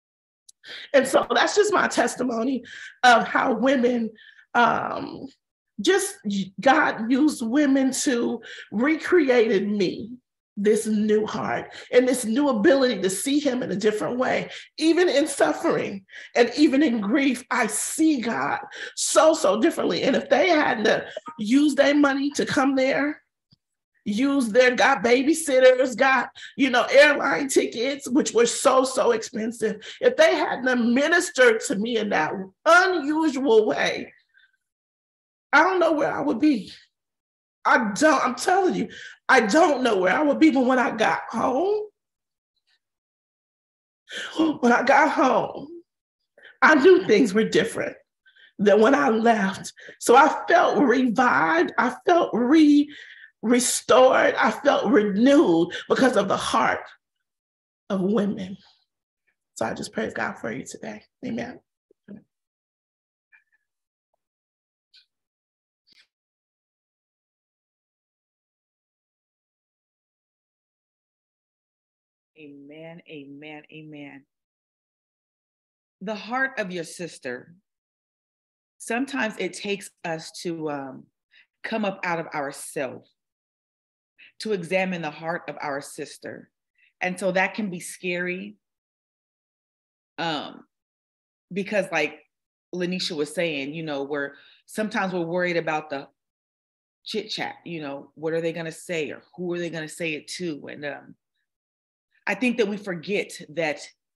And so that's just my testimony of how women, um, just God used women to recreated me, this new heart and this new ability to see him in a different way. Even in suffering and even in grief, I see God so, so differently. And if they had to use their money to come there, use their, got babysitters, got, you know, airline tickets, which were so, so expensive. If they hadn't ministered to me in that unusual way, I don't know where I would be. I don't, I'm telling you, I don't know where I would be. But when I got home, when I got home, I knew things were different than when I left. So I felt revived. I felt re, restored. I felt renewed because of the heart of women. So I just praise God for you today. Amen. Amen, amen, amen. The heart of your sister. Sometimes it takes us to um, come up out of ourselves, to examine the heart of our sister. And so that can be scary um, because like Lanisha was saying, you know, we're sometimes we're worried about the chit chat, you know, what are they going to say or who are they going to say it to? And um, I think that we forget that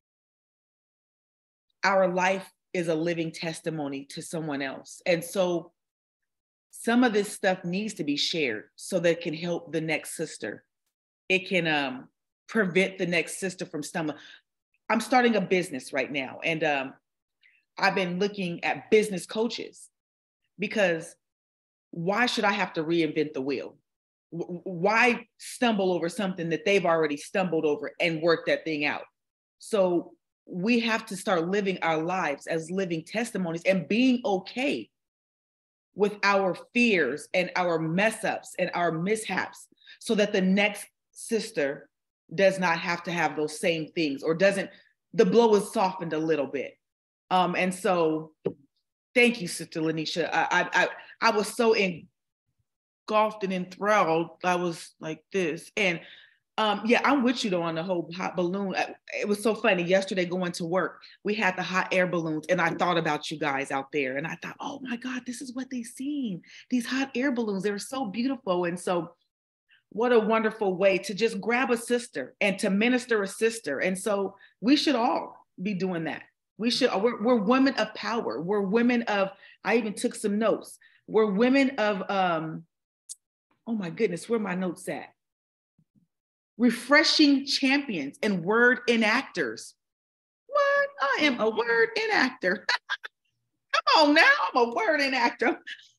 our life is a living testimony to someone else. And so some of this stuff needs to be shared so that it can help the next sister. It can um, prevent the next sister from stumbling. I'm starting a business right now, and um, I've been looking at business coaches because why should I have to reinvent the wheel? Why stumble over something that they've already stumbled over and worked that thing out? So we have to start living our lives as living testimonies and being okay with our fears and our mess ups and our mishaps so that the next sister does not have to have those same things or doesn't, the blow is softened a little bit. Um, and so thank you, Sister Lanisha. I, I, I, I was so in, engulfed and enthralled. I was like this. And um, yeah, I'm with you though on the whole hot balloon. It was so funny. Yesterday going to work, we had the hot air balloons and I thought about you guys out there. And I thought, oh my God, this is what they seen. These hot air balloons, they were so beautiful. And so what a wonderful way to just grab a sister and to minister a sister. And so we should all be doing that. We should, we're, we're women of power. We're women of, I even took some notes. We're women of, um, oh my goodness, where are my notes at? Refreshing champions and word enactors. What? I am a word enactor. Come on now, I'm a word enactor.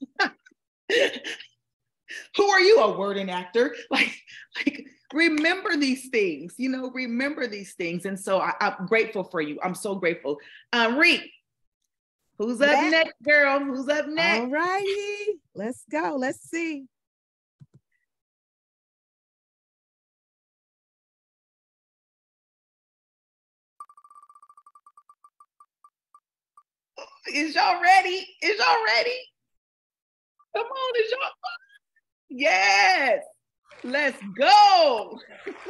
Who are you, a word enactor? Like, like remember these things, you know, remember these things. And so I, I'm grateful for you. I'm so grateful. Um, Reek, who's up Next. next, girl? Who's up next? All righty, let's go. Let's see. Is y'all ready? Is y'all ready? Come on, is y'all? Yes, let's go.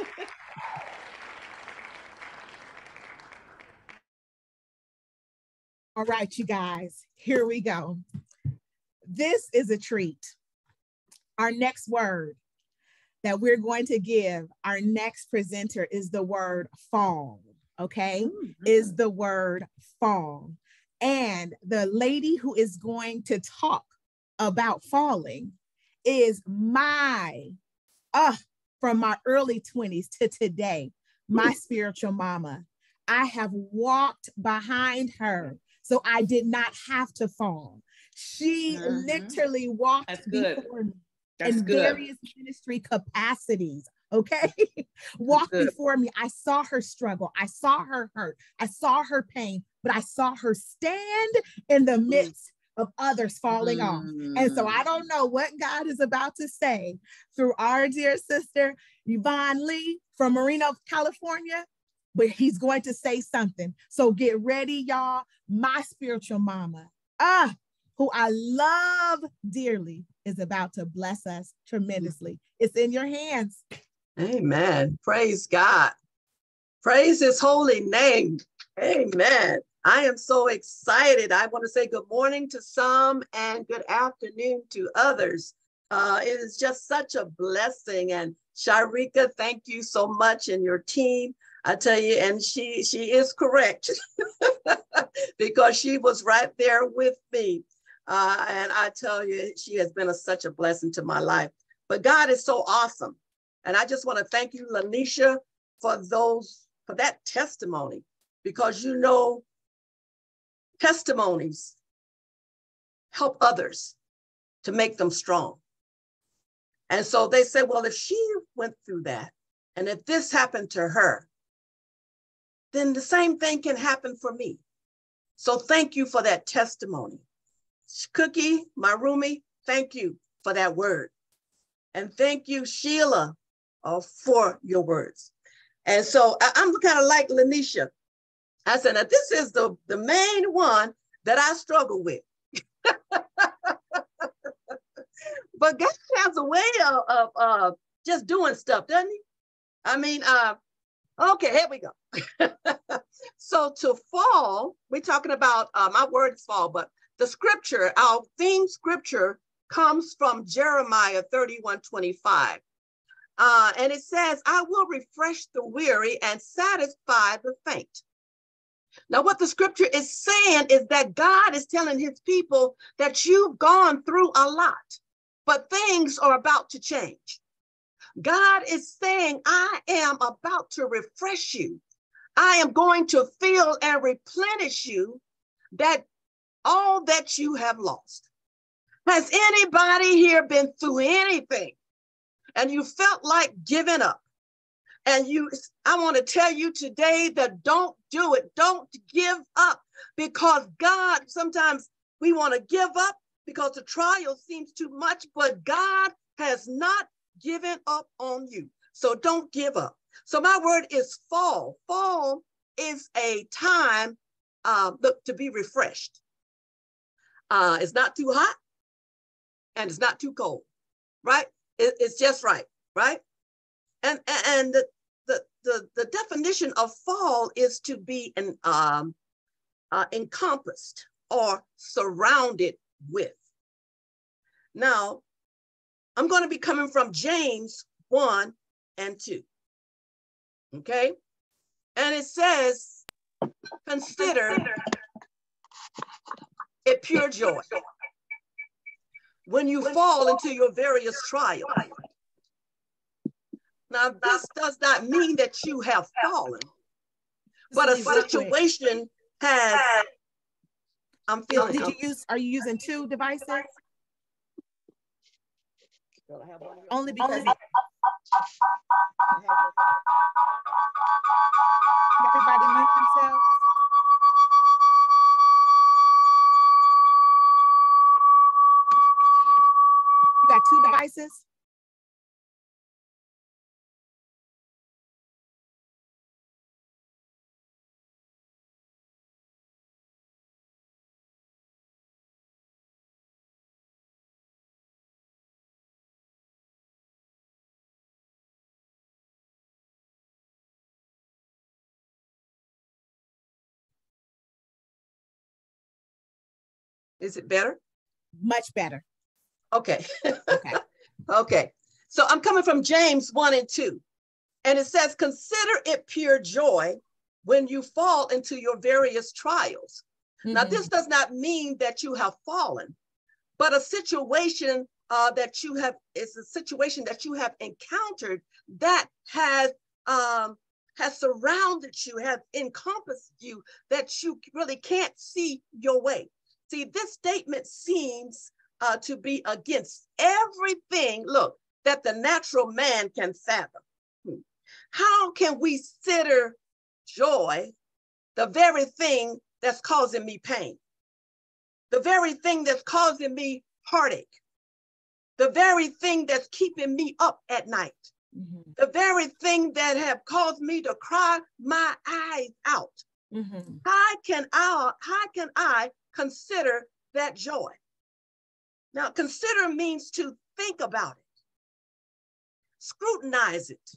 All right, you guys, here we go. This is a treat. Our next word that we're going to give our next presenter is the word fall, okay? Mm-hmm. Is the word fall. And the lady who is going to talk about falling is my, uh, from my early twenties to today, my spiritual mama. I have walked behind her, so I did not have to fall. She mm-hmm. literally walked That's before good. me That's in good. various ministry capacities. Okay, walked before me. I saw her struggle. I saw her hurt. I saw her pain, but I saw her stand in the midst of others falling mm. off. And so I don't know what God is about to say through our dear sister, Yvonne Lee from Moreno, California, but he's going to say something. So get ready, y'all. My spiritual mama, ah, who I love dearly, is about to bless us tremendously. It's in your hands. Amen. Praise God. Praise his holy name. Amen. I am so excited. I want to say good morning to some and good afternoon to others. Uh, it is just such a blessing. And Sharika, thank you so much, and your team. I tell you, and she she is correct because she was right there with me. Uh, and I tell you, she has been a, such a blessing to my life. But God is so awesome. And I just want to thank you, Lanisha, for those, for that testimony, because you know, testimonies help others to make them strong. And so they said, well, if she went through that, and if this happened to her, then the same thing can happen for me. So thank you for that testimony. Cookie, my roomie, thank you for that word. And thank you, Sheila, uh, for your words. And so I, I'm kind of like Lanisha. I said, now this is the, the main one that I struggle with. But God has a way of, of uh, just doing stuff, doesn't he? I mean, uh, okay, here we go. So to fall, we're talking about, uh, my word is fall, but the scripture, our theme scripture comes from Jeremiah thirty-one twenty-five. Uh, and it says, I will refresh the weary and satisfy the faint. Now, what the scripture is saying is that God is telling his people that you've gone through a lot, but things are about to change. God is saying, I am about to refresh you. I am going to fill and replenish you that all that you have lost. Has anybody here been through anything and you felt like giving up? And you, I want to tell you today that don't do it. Don't give up, because God, sometimes we want to give up because the trial seems too much, but God has not given up on you. So don't give up. So my word is fall. Fall is a time uh, to be refreshed. Uh, it's not too hot and it's not too cold, right? It, it's just right, right? And, and the, the, the, the definition of fall is to be an, um, uh, encompassed or surrounded with. Now, I'm going to be coming from James one and two, okay? And it says, consider it pure joy when you fall into your various trials. Now, this does not mean that you have fallen, but a situation has, I'm feeling. Did you use, are you using two devices? Only because it, everybody mute themselves. You got two devices? Is it better? Much better. Okay. Okay. Okay. So I'm coming from James one and two. And it says, consider it pure joy when you fall into your various trials. Mm-hmm. Now, this does not mean that you have fallen, but a situation uh, that you have, is a situation that you have encountered that has, um, has surrounded you, has encompassed you, that you really can't see your way. See, this statement seems uh, to be against everything, look, that the natural man can fathom. Hmm. How can we consider joy the very thing that's causing me pain? The very thing that's causing me heartache? The very thing that's keeping me up at night? Mm-hmm. The very thing that have caused me to cry my eyes out? Mm-hmm. How can I, how can I consider that joy? Now, consider means to think about it, scrutinize it,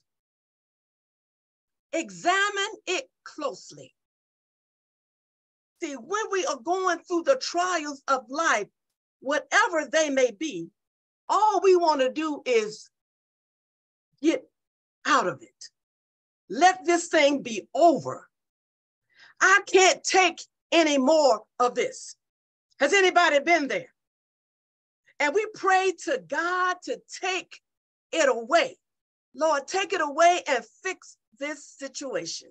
examine it closely. See, when we are going through the trials of life, whatever they may be, all we want to do is get out of it. Let this thing be over. I can't take any more of this. Has anybody been there? And we pray to God to take it away. Lord, take it away and fix this situation.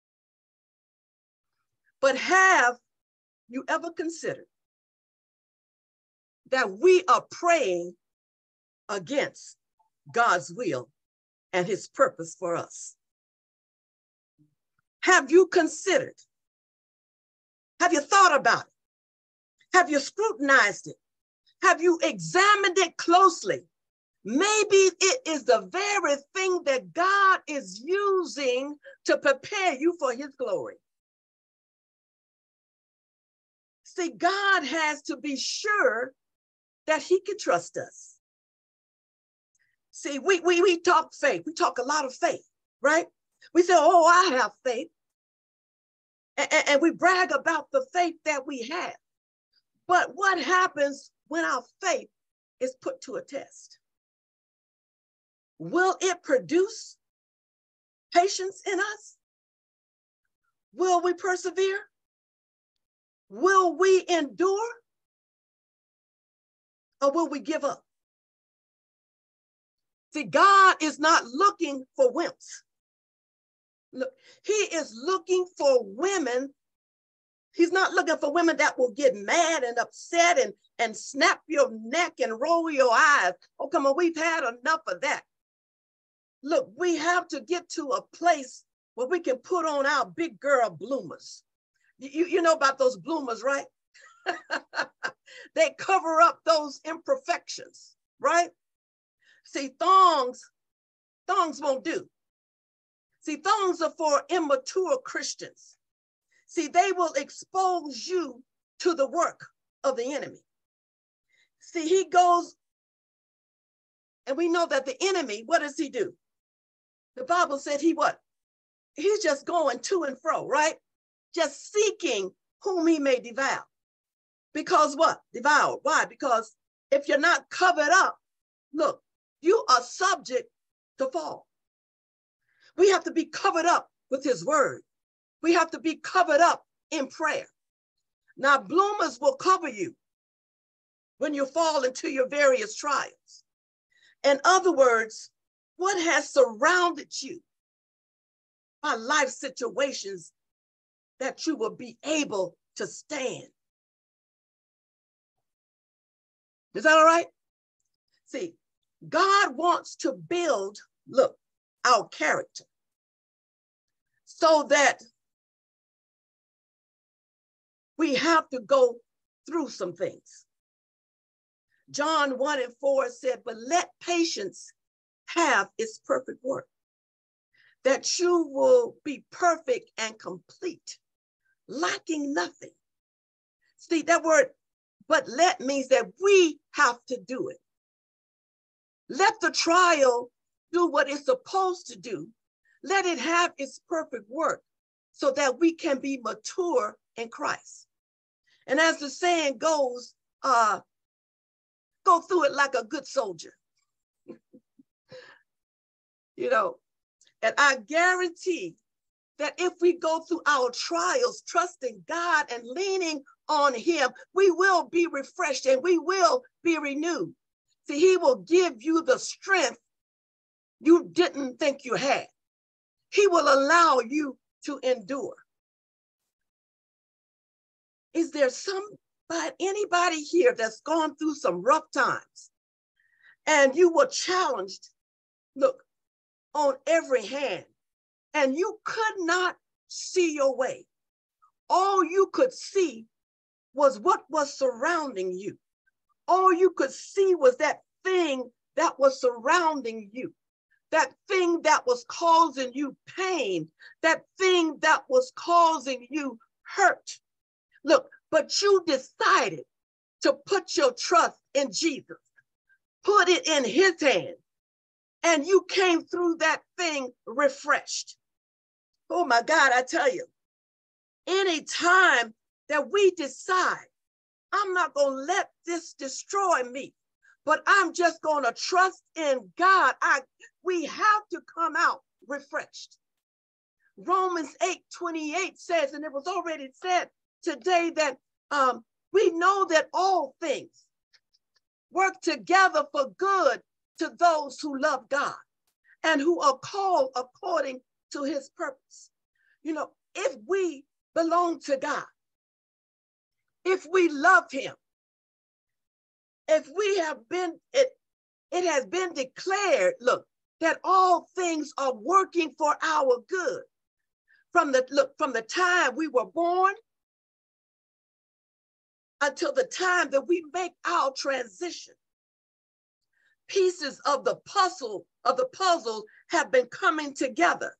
But have you ever considered that we are praying against God's will and his purpose for us? Have you considered? Have you thought about it? Have you scrutinized it? Have you examined it closely? Maybe it is the very thing that God is using to prepare you for his glory. See, God has to be sure that he can trust us. See, we, we, we talk faith. We talk a lot of faith, right? We say, oh, I have faith. And, and we brag about the faith that we have. But what happens when our faith is put to a test? Will it produce patience in us? Will we persevere? Will we endure? Or will we give up? See, God is not looking for wimps. Look, he is looking for women. He's not looking for women that will get mad and upset and, and snap your neck and roll your eyes. Oh, come on, we've had enough of that. Look, we have to get to a place where we can put on our big girl bloomers. You, you know about those bloomers, right? They cover up those imperfections, right? See, thongs, thongs won't do. See, thongs are for immature Christians. See, they will expose you to the work of the enemy. See, he goes, and we know that the enemy, what does he do? The Bible said he what? He's just going to and fro, right? Just seeking whom he may devour. Because what? Devour. Why? Because if you're not covered up, look, you are subject to fall. We have to be covered up with his word. We have to be covered up in prayer. Now, bloomers will cover you when you fall into your various trials. In other words, what has surrounded you by life situations that you will be able to stand. Is that all right? See, God wants to build, look, our character so that we have to go through some things. John one and four said, but let patience have its perfect work, that you will be perfect and complete, lacking nothing. See, that word, but let means that we have to do it. Let the trial do what it's supposed to do. Let it have its perfect work so that we can be mature in Christ. And as the saying goes, uh, go through it like a good soldier. You know, and I guarantee that if we go through our trials, trusting God and leaning on him, we will be refreshed and we will be renewed. See, he will give you the strength you didn't think you had. He will allow you to endure. Is there somebody, anybody here that's gone through some rough times and you were challenged, look, on every hand, and you could not see your way? All you could see was what was surrounding you. All you could see was that thing that was surrounding you, that thing that was causing you pain, that thing that was causing you hurt. Look, but you decided to put your trust in Jesus, put it in his hand, and you came through that thing refreshed. Oh my God, I tell you, any time that we decide, I'm not going to let this destroy me, but I'm just going to trust in God, I, we have to come out refreshed. Romans eight twenty-eight says, and it was already said today, that um, we know that all things work together for good to those who love God and who are called according to his purpose. You know, if we belong to God, if we love him, if we have been, it, it has been declared, look, that all things are working for our good. From the, look, from the time we were born until the time that we make our transition, pieces of the puzzle of the puzzle have been coming together.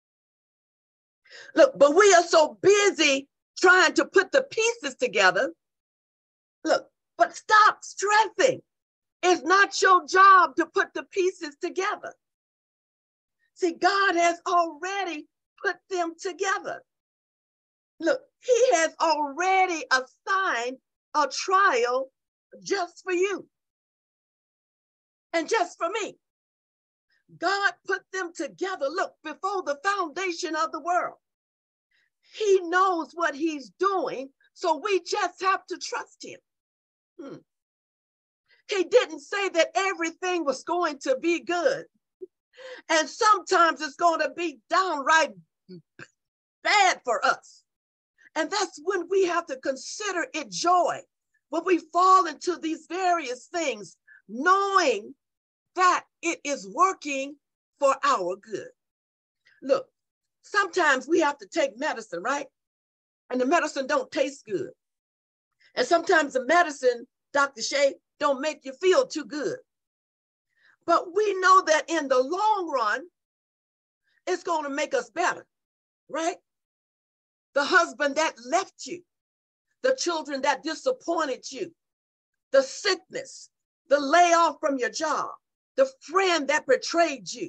Look, but we are so busy trying to put the pieces together. Look, but stop stressing. It's not your job to put the pieces together. See, God has already put them together. Look, he has already assigned a trial just for you and just for me. God put them together, look, before the foundation of the world. He knows what he's doing, so we just have to trust him. Hmm. He didn't say that everything was going to be good. And sometimes it's going to be downright bad for us. And that's when we have to consider it joy, when we fall into these various things, knowing that it is working for our good. Look, sometimes we have to take medicine, right? And the medicine don't taste good. And sometimes the medicine, Doctor Shea, don't make you feel too good. But we know that in the long run, it's going to make us better, right? The husband that left you, the children that disappointed you, the sickness, the layoff from your job, the friend that betrayed you.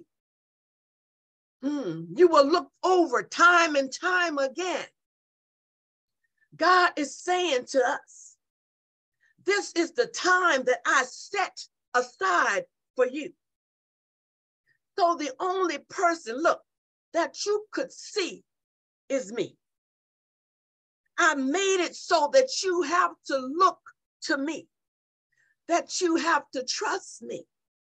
Hmm, you will look over time and time again. God is saying to us, this is the time that I set aside for you. So the only person, look, that you could see is me. I made it so that you have to look to me, that you have to trust me.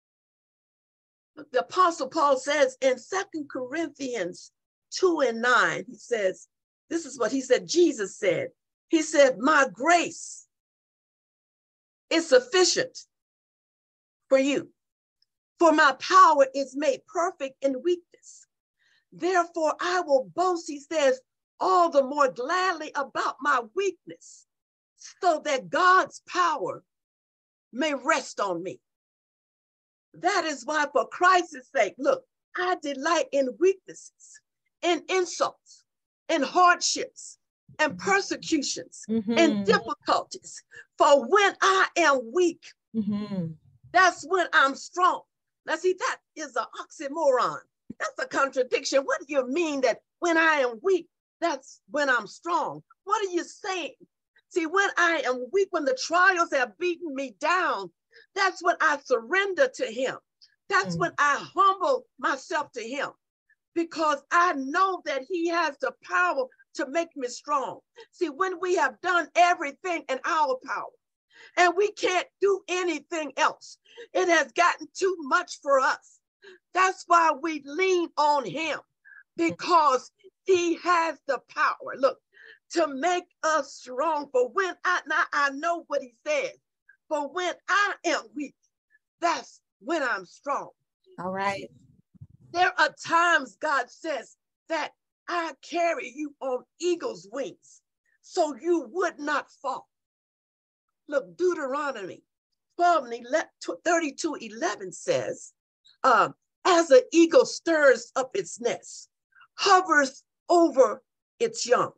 The Apostle Paul says in Second Corinthians two and nine, he says This is what he said, Jesus said. He said, my grace is sufficient for you, for my power is made perfect in weakness. Therefore, I will boast, he says, all the more gladly about my weakness, so that God's power may rest on me. That is why, for Christ's sake, look, I delight in weaknesses, in insults, in hardships, and persecutions, Mhm. and difficulties. For when I am weak, Mhm. that's when I'm strong. Now, see, that is an oxymoron. That's a contradiction. What do you mean that when I am weak, that's when I'm strong? What are you saying? See, when I am weak, when the trials have beaten me down, that's when I surrender to him. That's Mm. when I humble myself to him, because I know that he has the power to make me strong. See, when we have done everything in our power and we can't do anything else, it has gotten too much for us. That's why we lean on him, because he has the power, look, to make us strong. For when I, now I know what he says, for when I am weak, that's when I'm strong. All right. There are times, God says, that I carry you on eagle's wings so you would not fall. Look, Deuteronomy twelve and thirty-two eleven says, um, as an eagle stirs up its nest, hovers over its young,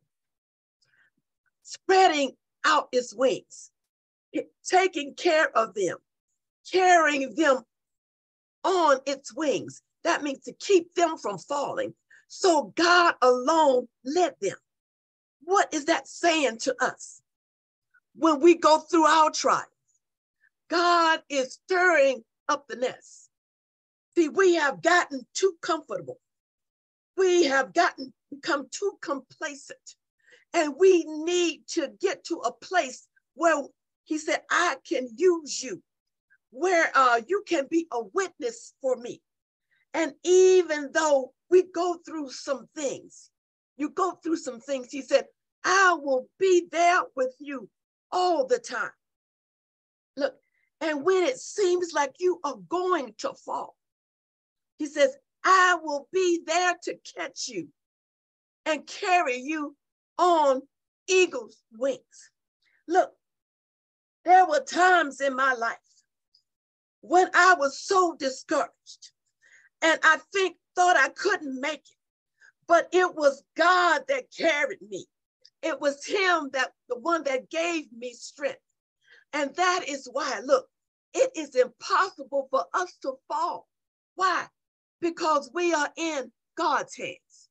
spreading out its wings, taking care of them, carrying them on its wings. That means to keep them from falling. So God alone led them. What is that saying to us? When we go through our trials, God is stirring up the nest. See, we have gotten too comfortable. We have gotten become too complacent. And we need to get to a place where he said, I can use you, where uh, you can be a witness for me. And even though we go through some things, you go through some things, he said, I will be there with you all the time. Look, and when it seems like you are going to fall, he says, I will be there to catch you and carry you on eagle's wings. Look, there were times in my life when I was so discouraged and I think thought I couldn't make it, but it was God that carried me. It was him, that the one that gave me strength. And that is why, look, it is impossible for us to fall. Why? Because we are in God's hands.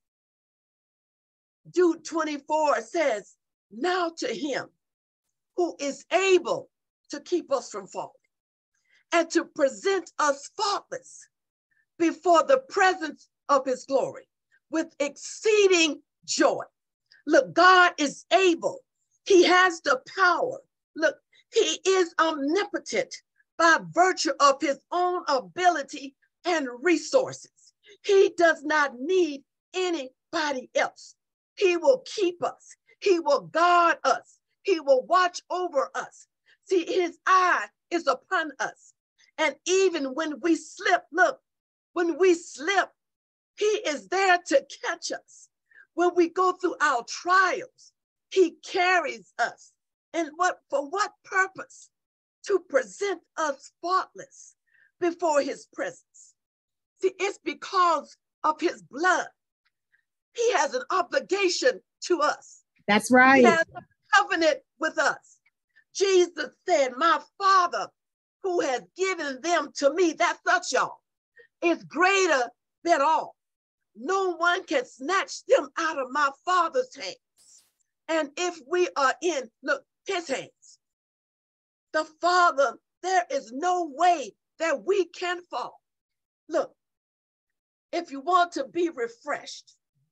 Jude twenty-four says, now to him who is able to keep us from falling and to present us faultless before the presence of his glory with exceeding joy. Look, God is able. He has the power. Look, he is omnipotent by virtue of his own ability and resources. He does not need anybody else. He will keep us. He will guard us. He will watch over us. See, his eye is upon us. And even when we slip, look, when we slip, he is there to catch us. When we go through our trials, he carries us. And what, for what purpose? To present us faultless before his presence. See, it's because of his blood. He has an obligation to us. That's right. He has a covenant with us. Jesus said, my Father who has given them to me, that's us, y'all, is greater than all. No one can snatch them out of my Father's hands. And if we are in, look, his hands, the Father, there is no way that we can fall. Look, if you want to be refreshed,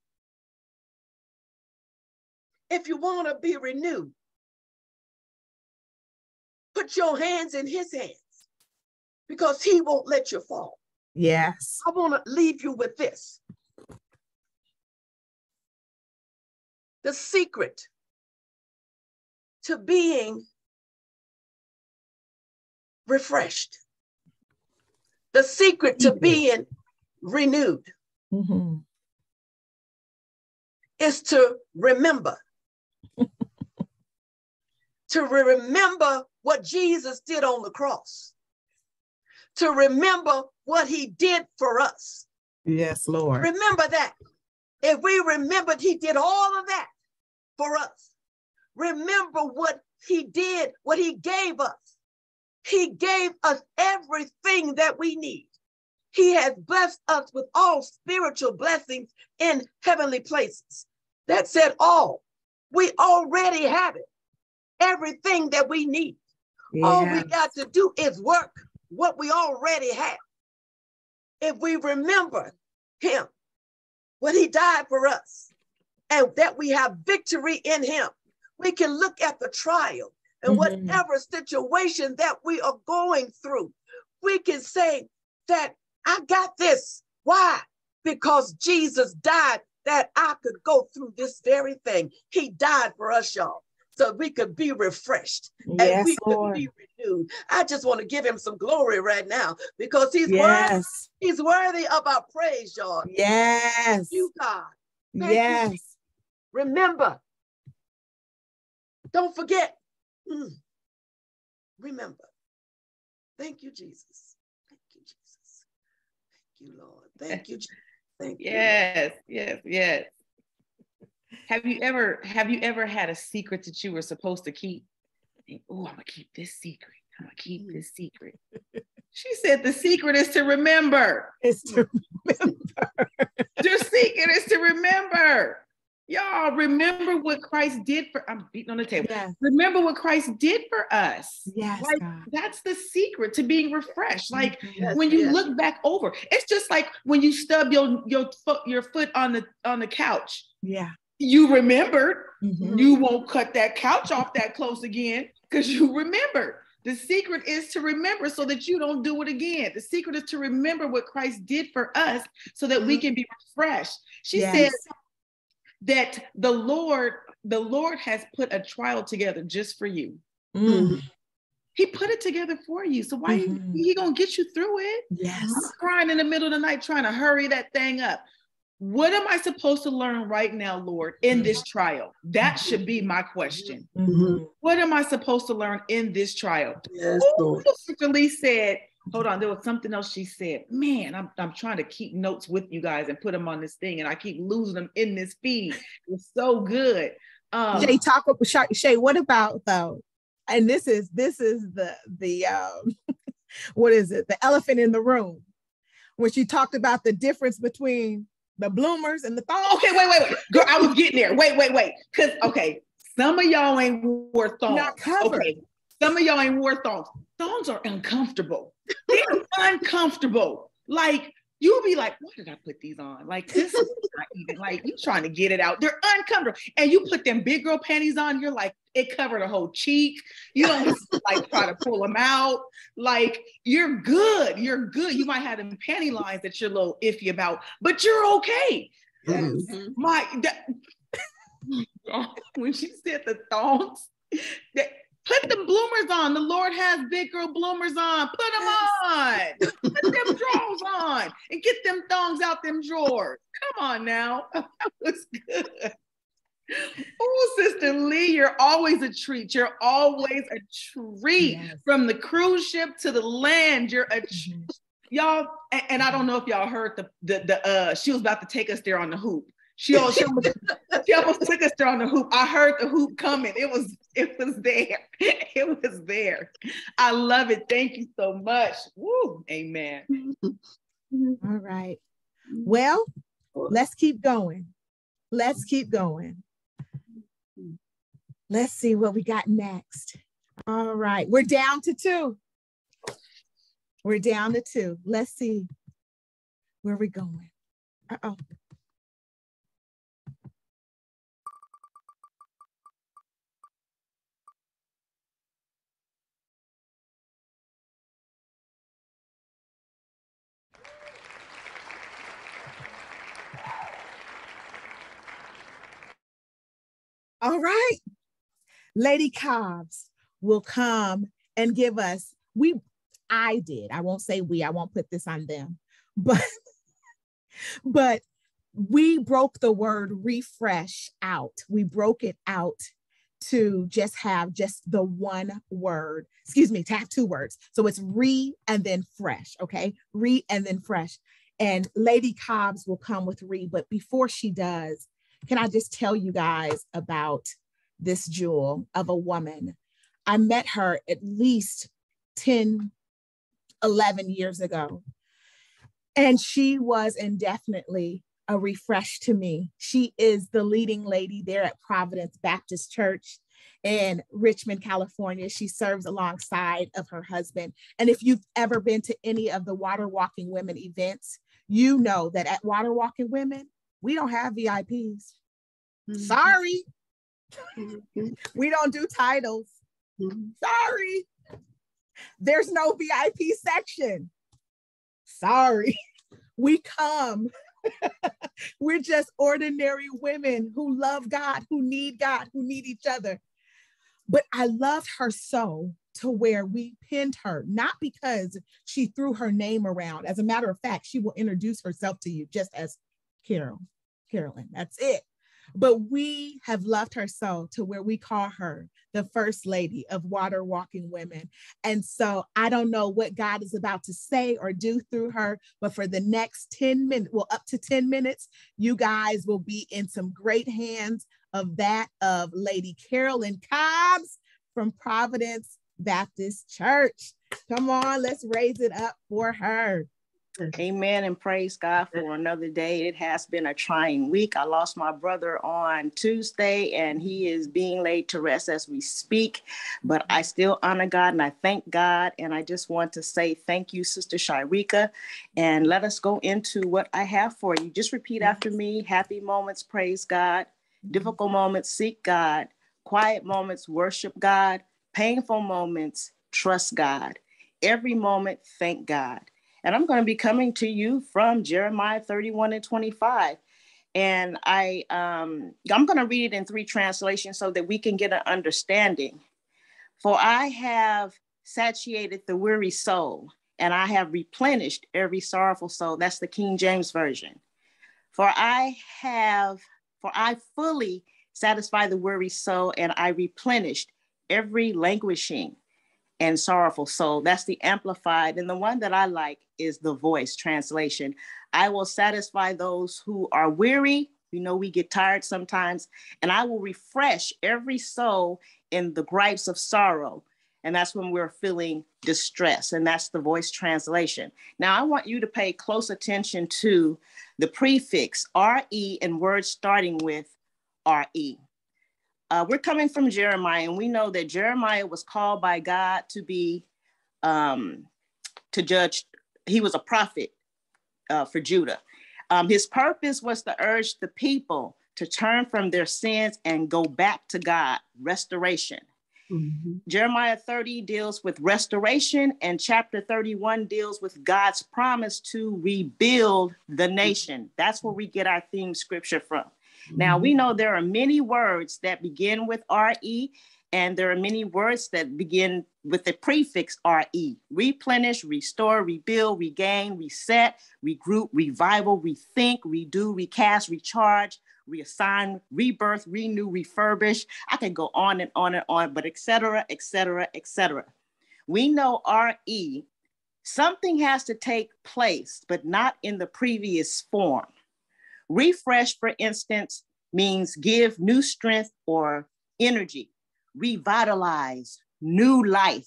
if you want to be renewed, put your hands in his hands, because he won't let you fall. Yes. I want to leave you with this. the secret to being refreshed, the secret to being renewed Mm-hmm. is to remember. To remember what Jesus did on the cross. To remember what he did for us. Yes, Lord. Remember that. If we remembered he did all of that for us, remember what he did, what he gave us. He gave us everything that we need. He has blessed us with all spiritual blessings in heavenly places. That said all. We already have it. Everything that we need. Yes. All we got to do is work what we already have. If we remember him, what he died for us, and that we have victory in him, we can look at the trial and Mm-hmm. whatever situation that we are going through. We can say that I got this. Why? Because Jesus died that I could go through this very thing. He died for us, y'all, so we could be refreshed and Yes, we could Lord. be renewed. I just want to give him some glory right now because he's worthy. Yes. He's worthy of our praise, y'all. Yes. You, God. Thank you, Yes. Jesus. Remember. Don't forget. Mm. Remember. Thank you, Jesus. Thank you, Jesus. Thank you, Lord. Thank you, Jesus. Thank you. Lord. Yes, yes, yes. Have you ever have you ever had a secret that you were supposed to keep? Oh, I'm gonna keep this secret. I'm gonna keep this secret. She said the secret is to remember. It's to remember. The secret is to remember. Y'all remember what Christ did for. I'm beating on the table. Yes. Remember what Christ did for us. Yes, Like, God. that's the secret to being refreshed. Like Yes, when you yes. look back over, it's just like when you stub your your foot your foot on the on the couch. Yeah. You remembered. Mhm. You won't cut that couch off that close again because you remember. The secret is to remember so that you don't do it again. The secret is to remember what Christ did for us so that we can be refreshed. She Yes. said that the Lord, the Lord has put a trial together just for you. Mm. He put it together for you. So why Mhm. he, he gonna get you through it? Yes. I'm crying in the middle of the night trying to hurry that thing up. What am I supposed to learn right now, Lord, in this trial? That should be my question. Mhm. What am I supposed to learn in this trial? Yes, Ooh, Lord. Sister Lee said, hold on, there was something else she said. Man, I'm, I'm trying to keep notes with you guys and put them on this thing, and I keep losing them in this feed. It's so good. Um, Shay, talk about Shay, Shay, what about though? And this is this is the the um what is it? The elephant in the room. When she talked about the difference between the bloomers and the thongs. okay, wait, wait, wait. Girl, I was getting there. Wait, wait, wait. Because, okay, some of y'all ain't wore thongs. Not covered. Okay, some of y'all ain't wore thongs. Thongs are uncomfortable. They're uncomfortable. Like, you'll be like, why did I put these on? Like, this is not even, like, you trying to get it out. They're uncomfortable. And you put them big girl panties on, you're like, it covered a whole cheek. You don't have to, like, try to pull them out. Like, you're good. You're good. You might have them panty lines that you're a little iffy about, but you're okay. Mhm. My, that, when she said the thongs, that, put the bloomers on. The Lord has big girl bloomers on. Put them on. Put them drawers on and get them thongs out them drawers. Come on now. That was good. Oh, Sister Lee, you're always a treat. You're always a treat. Yes. From the cruise ship to the land, you're a treat. Mhm. Y'all, and, and I don't know if y'all heard the, the, the uh, she was about to take us there on the hoop. She almost, she almost, she almost took us there on the hoop. I heard the hoop coming. It was, it was there. It was there. I love it. Thank you so much. Woo, amen. All right. Well, let's keep going. Let's keep going. Let's see what we got next. All right. We're down to two. We're down to two. Let's see where we're going. Uh-oh. All right. Lady Cobbs will come and give us, we, I did, I won't say we, I won't put this on them, but, but we broke the word refresh out. We broke it out to just have just the one word, excuse me, to have two words. So it's re and then fresh, okay? Re and then fresh. And Lady Cobbs will come with re, but before she does, can I just tell you guys about this jewel of a woman? I met her at least ten, eleven years ago. And she was indefinitely a refresh to me. She is the leading lady there at Providence Baptist Church in Richmond, California. She serves alongside of her husband. And if you've ever been to any of the Water Walking Women events, you know that at Water Walking Women, we don't have V I Ps. Mm-hmm. Sorry. Mm-hmm. We don't do titles. Mm-hmm. Sorry. There's no V I P section. Sorry. We come. We're just ordinary women who love God, who need God, who need each other. But I loved her so to where we pinned her, not because she threw her name around. As a matter of fact, she will introduce herself to you just as Carol, Carolyn. That's it. But we have loved her so to where we call her the First Lady of Water Walking Women. And so I don't know what God is about to say or do through her, but for the next ten minutes, well, up to ten minutes, you guys will be in some great hands of that of Lady Carolyn Cobbs from Providence Baptist Church. Come on, let's raise it up for her. Amen, and praise God for another day. It has been a trying week. I lost my brother on Tuesday, and he is being laid to rest as we speak. But I still honor God, and I thank God. And I just want to say thank you, Sister Shireka. And let us go into what I have for you. Just repeat after me. Happy moments, praise God. Difficult moments, seek God. Quiet moments, worship God. Painful moments, trust God. Every moment, thank God. And I'm going to be coming to you from Jeremiah thirty-one and twenty-five. And I, um, I'm going to read it in three translations so that we can get an understanding. For I have satiated the weary soul, and I have replenished every sorrowful soul. That's the King James Version. For I have, for I fully satisfy the weary soul, and I replenished every languishing and sorrowful soul. That's the Amplified. And the one that I like is the Voice translation. I will satisfy those who are weary. You know, we get tired sometimes. And I will refresh every soul in the gripes of sorrow. And that's when we're feeling distress. And that's the Voice translation. Now, I want you to pay close attention to the prefix R E and words starting with R E. Uh, we're coming from Jeremiah, and we know that Jeremiah was called by God to be, um, to judge. He was a prophet uh, for Judah. Um, his purpose was to urge the people to turn from their sins and go back to God, restoration. Mm-hmm. Jeremiah thirty deals with restoration, and chapter thirty-one deals with God's promise to rebuild the nation. That's where we get our theme scripture from. Now, we know there are many words that begin with R E, and there are many words that begin with the prefix R E. Replenish, restore, rebuild, regain, reset, regroup, revival, rethink, redo, recast, recharge, reassign, rebirth, renew, refurbish. I can go on and on and on, but et cetera, et cetera, et cetera. We know R E, something has to take place, but not in the previous form. Refresh, for instance, means give new strength or energy, revitalize, new life.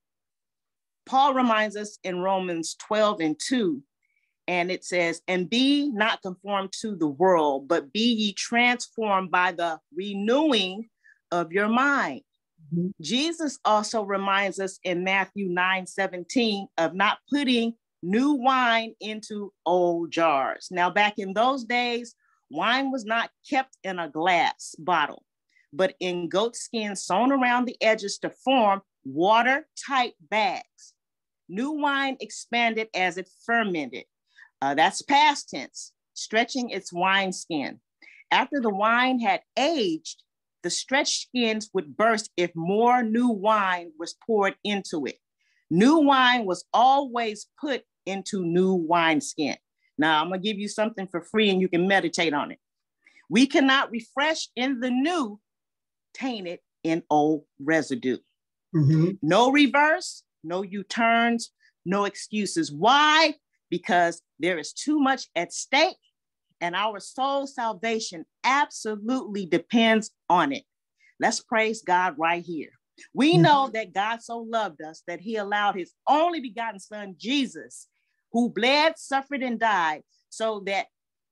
Paul reminds us in Romans twelve and two, and it says, and be not conformed to the world, but be ye transformed by the renewing of your mind. Mm-hmm. Jesus also reminds us in Matthew nine seventeen of not putting new wine into old jars. Now, back in those days, wine was not kept in a glass bottle, but in goat skin sewn around the edges to form watertight bags. New wine expanded as it fermented. Uh, that's past tense, stretching its wineskin. After the wine had aged, The stretched skins would burst if more new wine was poured into it. New wine was always put into new wineskin. Now, I'm going to give you something for free and you can meditate on it. We cannot refresh in the new, tainted in old residue. Mm-hmm. No reverse, no U-turns, no excuses. Why? Because there is too much at stake and our soul salvation absolutely depends on it. Let's praise God right here. We know that God so loved us that he allowed his only begotten son, Jesus, who bled, suffered, and died so that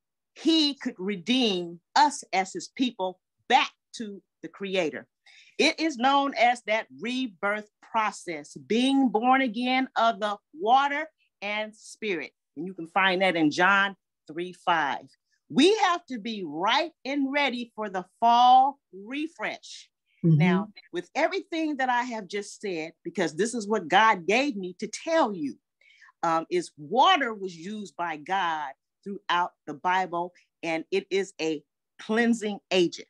he could redeem us as his people back to the Creator. It is known as that rebirth process, being born again of the water and spirit. And you can find that in John three five. We have to be right and ready for the fall refresh. Mm-hmm. Now, with everything that I have just said, because this is what God gave me to tell you, um, is water was used by God throughout the Bible, and it is a cleansing agent.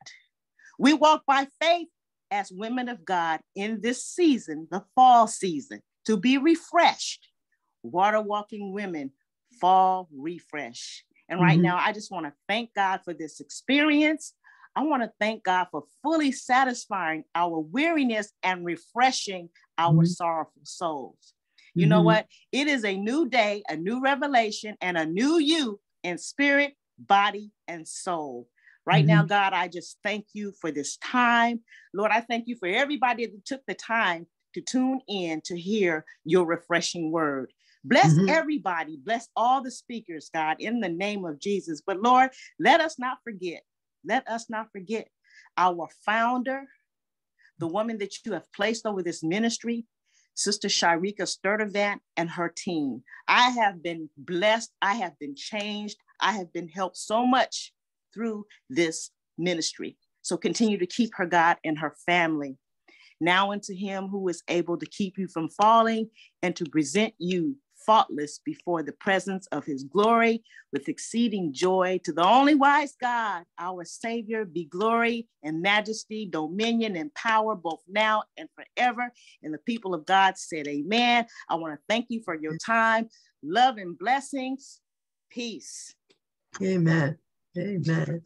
We walk by faith as women of God in this season, the fall season, to be refreshed. Water walking women, fall refresh. And right mm-hmm. now, I just want to thank God for this experience. I want to thank God for fully satisfying our weariness and refreshing our mm-hmm. sorrowful souls. You mm-hmm. know what? It is a new day, a new revelation, and a new you in spirit, body, and soul. Right mm-hmm. now, God, I just thank you for this time. Lord, I thank you for everybody that took the time to tune in to hear your refreshing word. Bless mm-hmm. everybody. Bless all the speakers, God, in the name of Jesus. But Lord, let us not forget. Let us not forget our founder, the woman that you have placed over this ministry, Sister Sharika Sturdivant and her team. I have been blessed. I have been changed. I have been helped so much through this ministry. So continue to keep her, God, and her family. Now unto him who is able to keep you from falling and to present you faultless before the presence of his glory with exceeding joy. To the only wise God, our Savior, be glory and majesty, dominion and power, both now and forever. And the people of God said, amen. I want to thank you for your time. Love and blessings. Peace. Amen. Amen.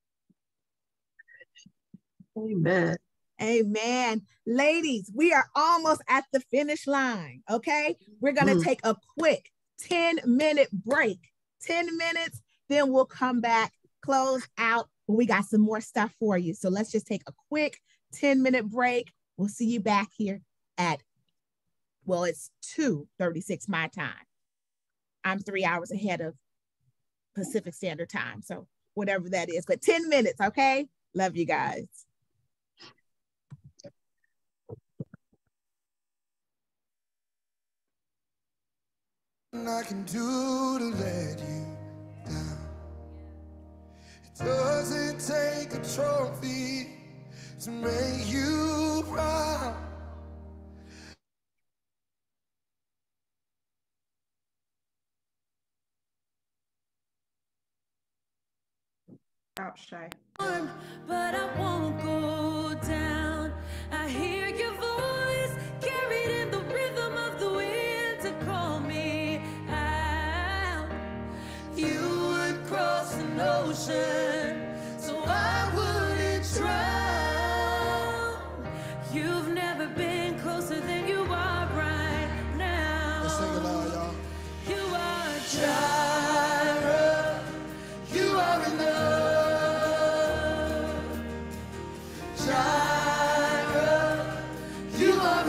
Amen. Amen. Ladies, we are almost at the finish line, okay? We're going to mm. take a quick ten minute break. ten minutes, then we'll come back, close out. We got some more stuff for you. So let's just take a quick ten minute break. We'll see you back here at, well, it's two thirty-six my time. I'm three hours ahead of Pacific Standard Time. So whatever that is, but ten minutes, okay? Love you guys. I can do to let you down. It doesn't take a trophy to make you proud. Out shy. But I won't go down. I hear your voice carried in the rhythm of the wind to call me out. You would cross an ocean so I wouldn't drown. You've never been closer than you are right now. Let's sing it loud, y'all. You are Jireh. You are enough. Jireh, you are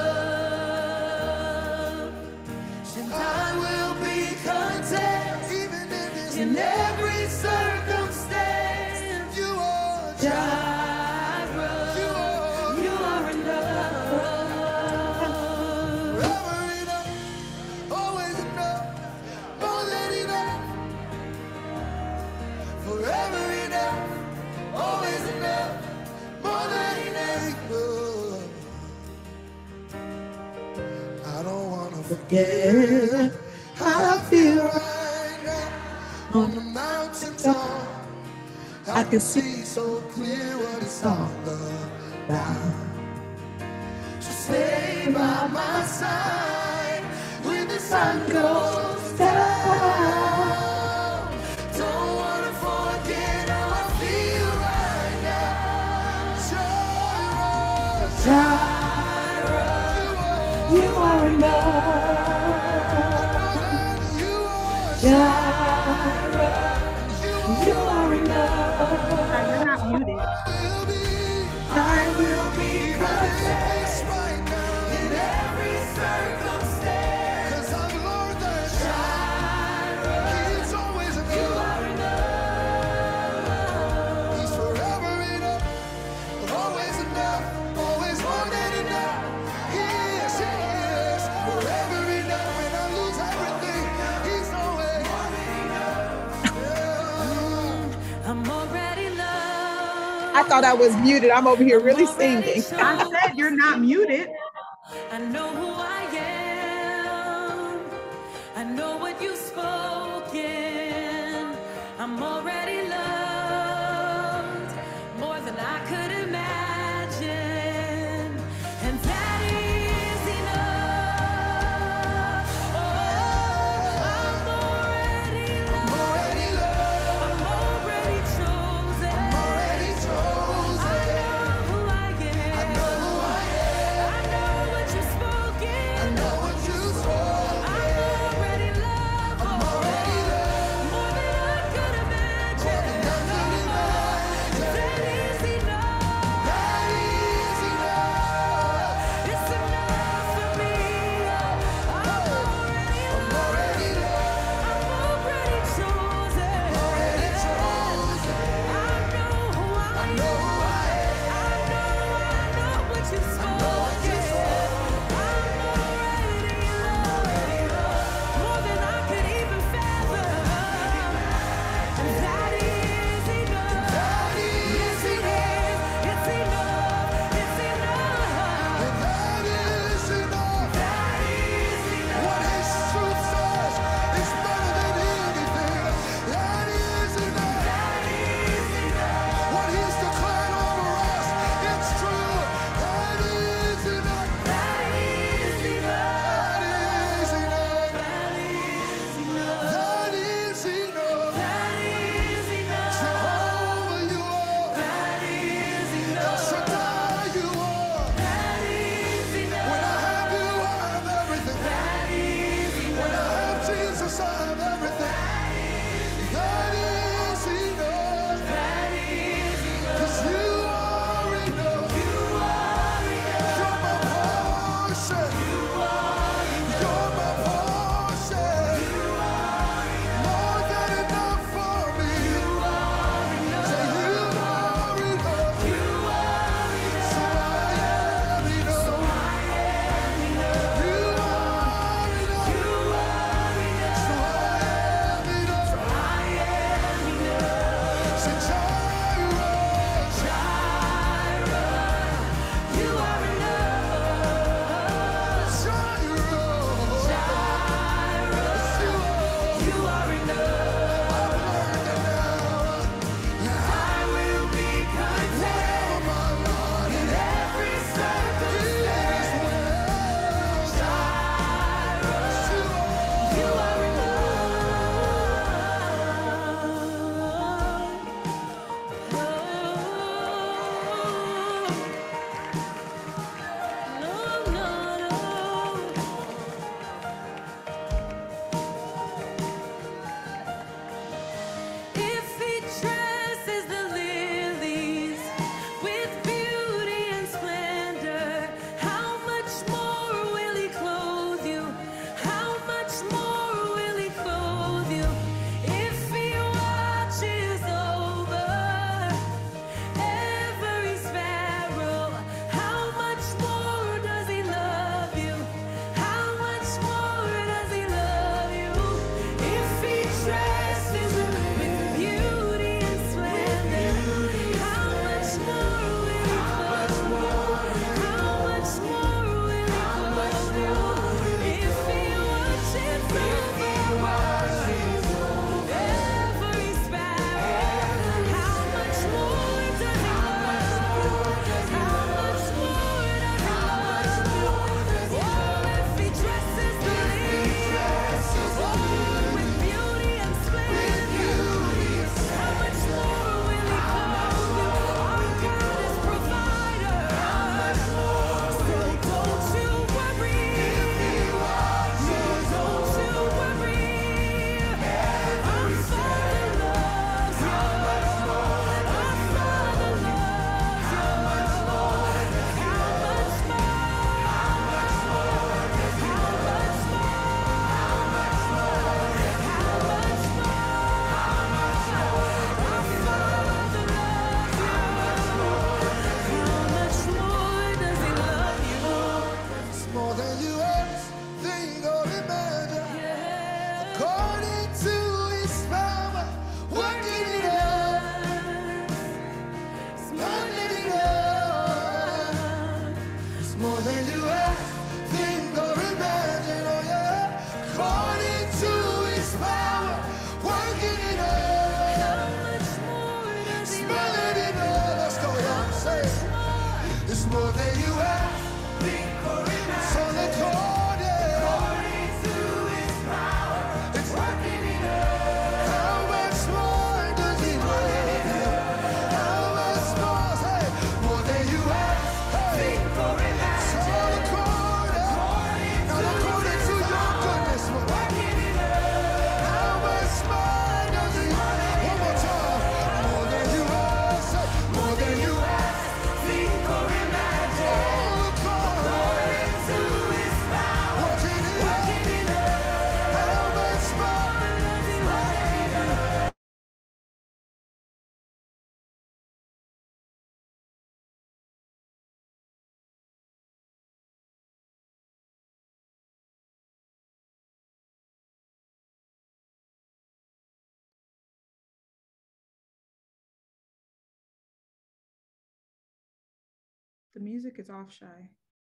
enough, and I will be content even in, this in every circumstance. You are Jireh, you are, you are enough, forever enough, always enough, more than enough, forever enough, always enough. More than enough. I don't want to forget how I feel right now on the mountain top. I can see so clear what it's all about. Just stay by my side when the sun goes down. Don't wanna forget how I feel right now. Jireh, Jireh, you are enough. Jireh, you are enough. You're not muted. I will be content right now in every circumstance. 'Cause I've learned that Jireh, He's always enough. You are enough. He's forever enough, always enough, always more than enough. He is, He is forever enough. When I lose everything, He's always more than enough. Yeah. I'm already loved. I thought I was muted. I'm over here really singing. I said you're not muted. I know who I am. I know what you've spoken. I'm already loved more than I could imagine. And that is enough. Oh, I'm already loved. I'm already chosen. I'm already chosen. I know who I am. I know who I am. I know what you've spoken. The music is off, Shy.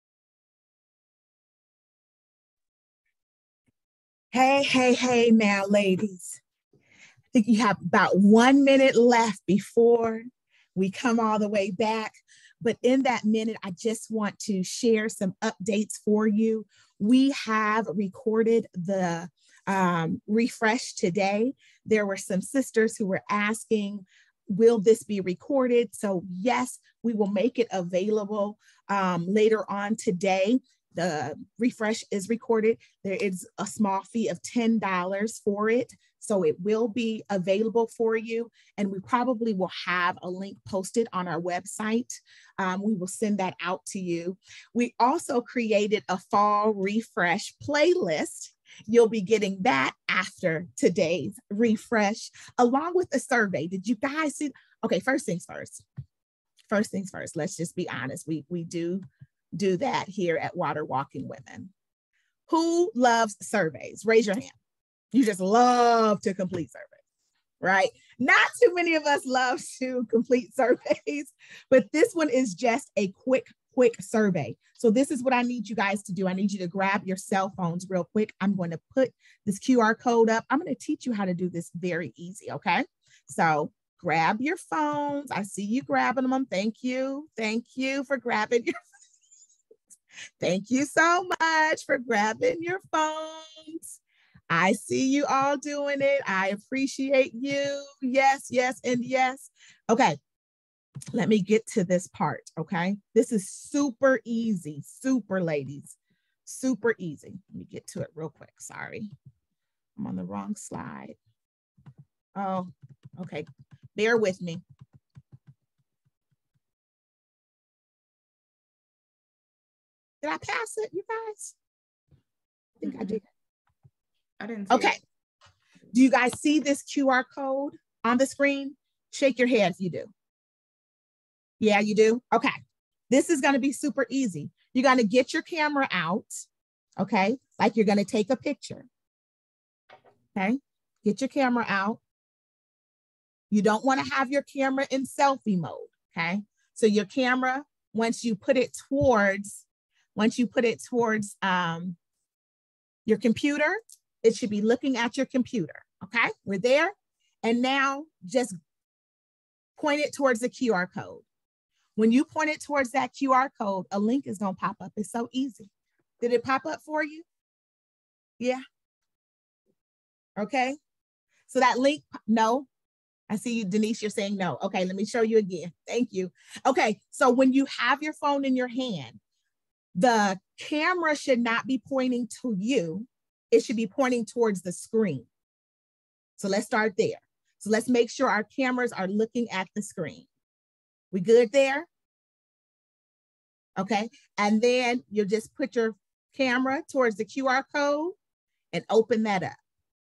Hey, hey, hey now, ladies. I think you have about one minute left before we come all the way back. But in that minute, I just want to share some updates for you. We have recorded the um, refresh today. There were some sisters who were asking, will this be recorded? So yes, we will make it available um, later on today. The refresh is recorded. There is a small fee of ten dollars for it. So it will be available for you. And we probably will have a link posted on our website. Um, we will send that out to you. We also created a fall refresh playlist. You'll be getting that after today's refresh, along with a survey. Did you guys see? Okay, first things first. First things first, let's just be honest. We, we do do that here at Water Walking Women. Who loves surveys? Raise your hand. You just love to complete surveys, right? Not too many of us love to complete surveys, but this one is just a quick, quick survey. So this is what I need you guys to do. I need you to grab your cell phones real quick. I'm going to put this Q R code up. I'm going to teach you how to do this very easy, okay? So grab your phones. I see you grabbing them. Thank you. Thank you for grabbing your Thank you so much for grabbing your phones. I see you all doing it. I appreciate you. Yes, yes, and yes. Okay, let me get to this part, okay? This is super easy, super ladies, super easy. Let me get to it real quick. Sorry, I'm on the wrong slide. Oh, okay, bear with me. Did I pass it, you guys? I think mm-hmm. I did. I didn't see Okay. it. Do you guys see this Q R code on the screen? Shake your head if you do. Yeah, you do? Okay. This is going to be super easy. You're going to get your camera out, okay? Like you're going to take a picture. Okay? Get your camera out. You don't want to have your camera in selfie mode, okay? So your camera, once you put it towards Once you put it towards um, your computer, it should be looking at your computer, okay? We're there. And now just point it towards the Q R code. When you point it towards that Q R code, a link is gonna pop up. It's so easy. Did it pop up for you? Yeah. Okay. So that link, no. I see you, Denise, you're saying no. Okay, let me show you again. Thank you. Okay, so when you have your phone in your hand, the camera should not be pointing to you. It should be pointing towards the screen. So let's start there. So let's make sure our cameras are looking at the screen. We good there? Okay. And then you'll just put your camera towards the Q R code and open that up.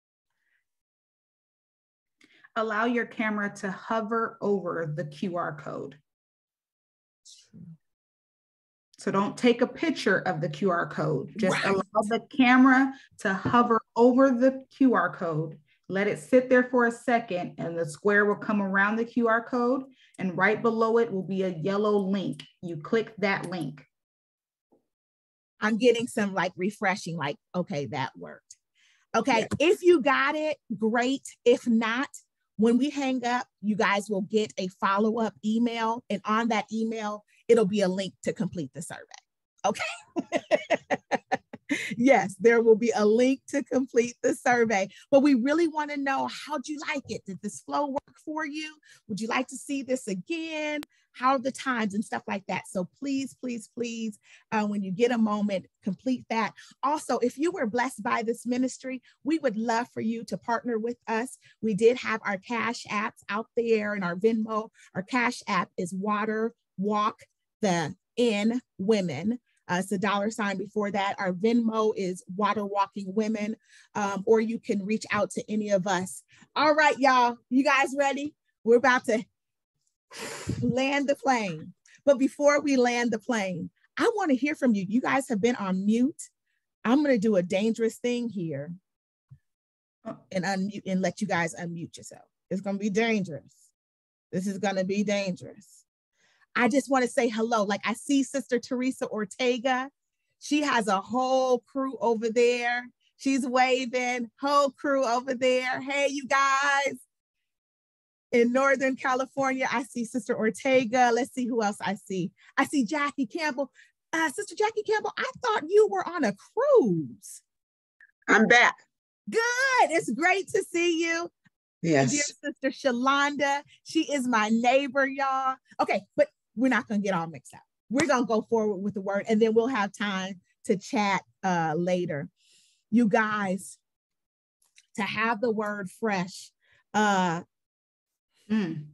Allow your camera to hover over the Q R code. So don't take a picture of the Q R code. Just right. Allow the camera to hover over the Q R code. Let it sit there for a second and the square will come around the Q R code and right below it will be a yellow link. You click that link. I'm getting some like refreshing, like, okay, that worked. Okay, yeah. If you got it, great. If not, when we hang up, you guys will get a follow-up email, and on that email, it'll be a link to complete the survey. Okay. Yes, there will be a link to complete the survey, but we really want to know, how'd you like it? Did this flow work for you? Would you like to see this again? How are the times and stuff like that? So please, please, please, uh, when you get a moment, complete that. Also, if you were blessed by this ministry, we would love for you to partner with us. We did have our Cash apps out there and our Venmo. Our Cash app is Water Walk the In Women. Uh, it's a dollar sign before that. Our Venmo is Water Walking Women, um, or you can reach out to any of us. All right, y'all, you guys ready? We're about to land the plane. But before we land the plane, I want to hear from you. You guys have been on mute. I'm going to do a dangerous thing here and unmute and let you guys unmute yourself. It's going to be dangerous. This is going to be dangerous. I just want to say hello. Like I see Sister Teresa Ortega. She has a whole crew over there. She's waving, whole crew over there. Hey, you guys. In Northern California, I see Sister Ortega. Let's see who else I see. I see Jackie Campbell. Uh, Sister Jackie Campbell, I thought you were on a cruise. I'm back. Good. It's great to see you. Yes. Dear Sister Shalonda, she is my neighbor, y'all. Okay, but we're not going to get all mixed up. We're going to go forward with the word, and then we'll have time to chat uh, later. You guys, to have the word fresh. Uh, mm.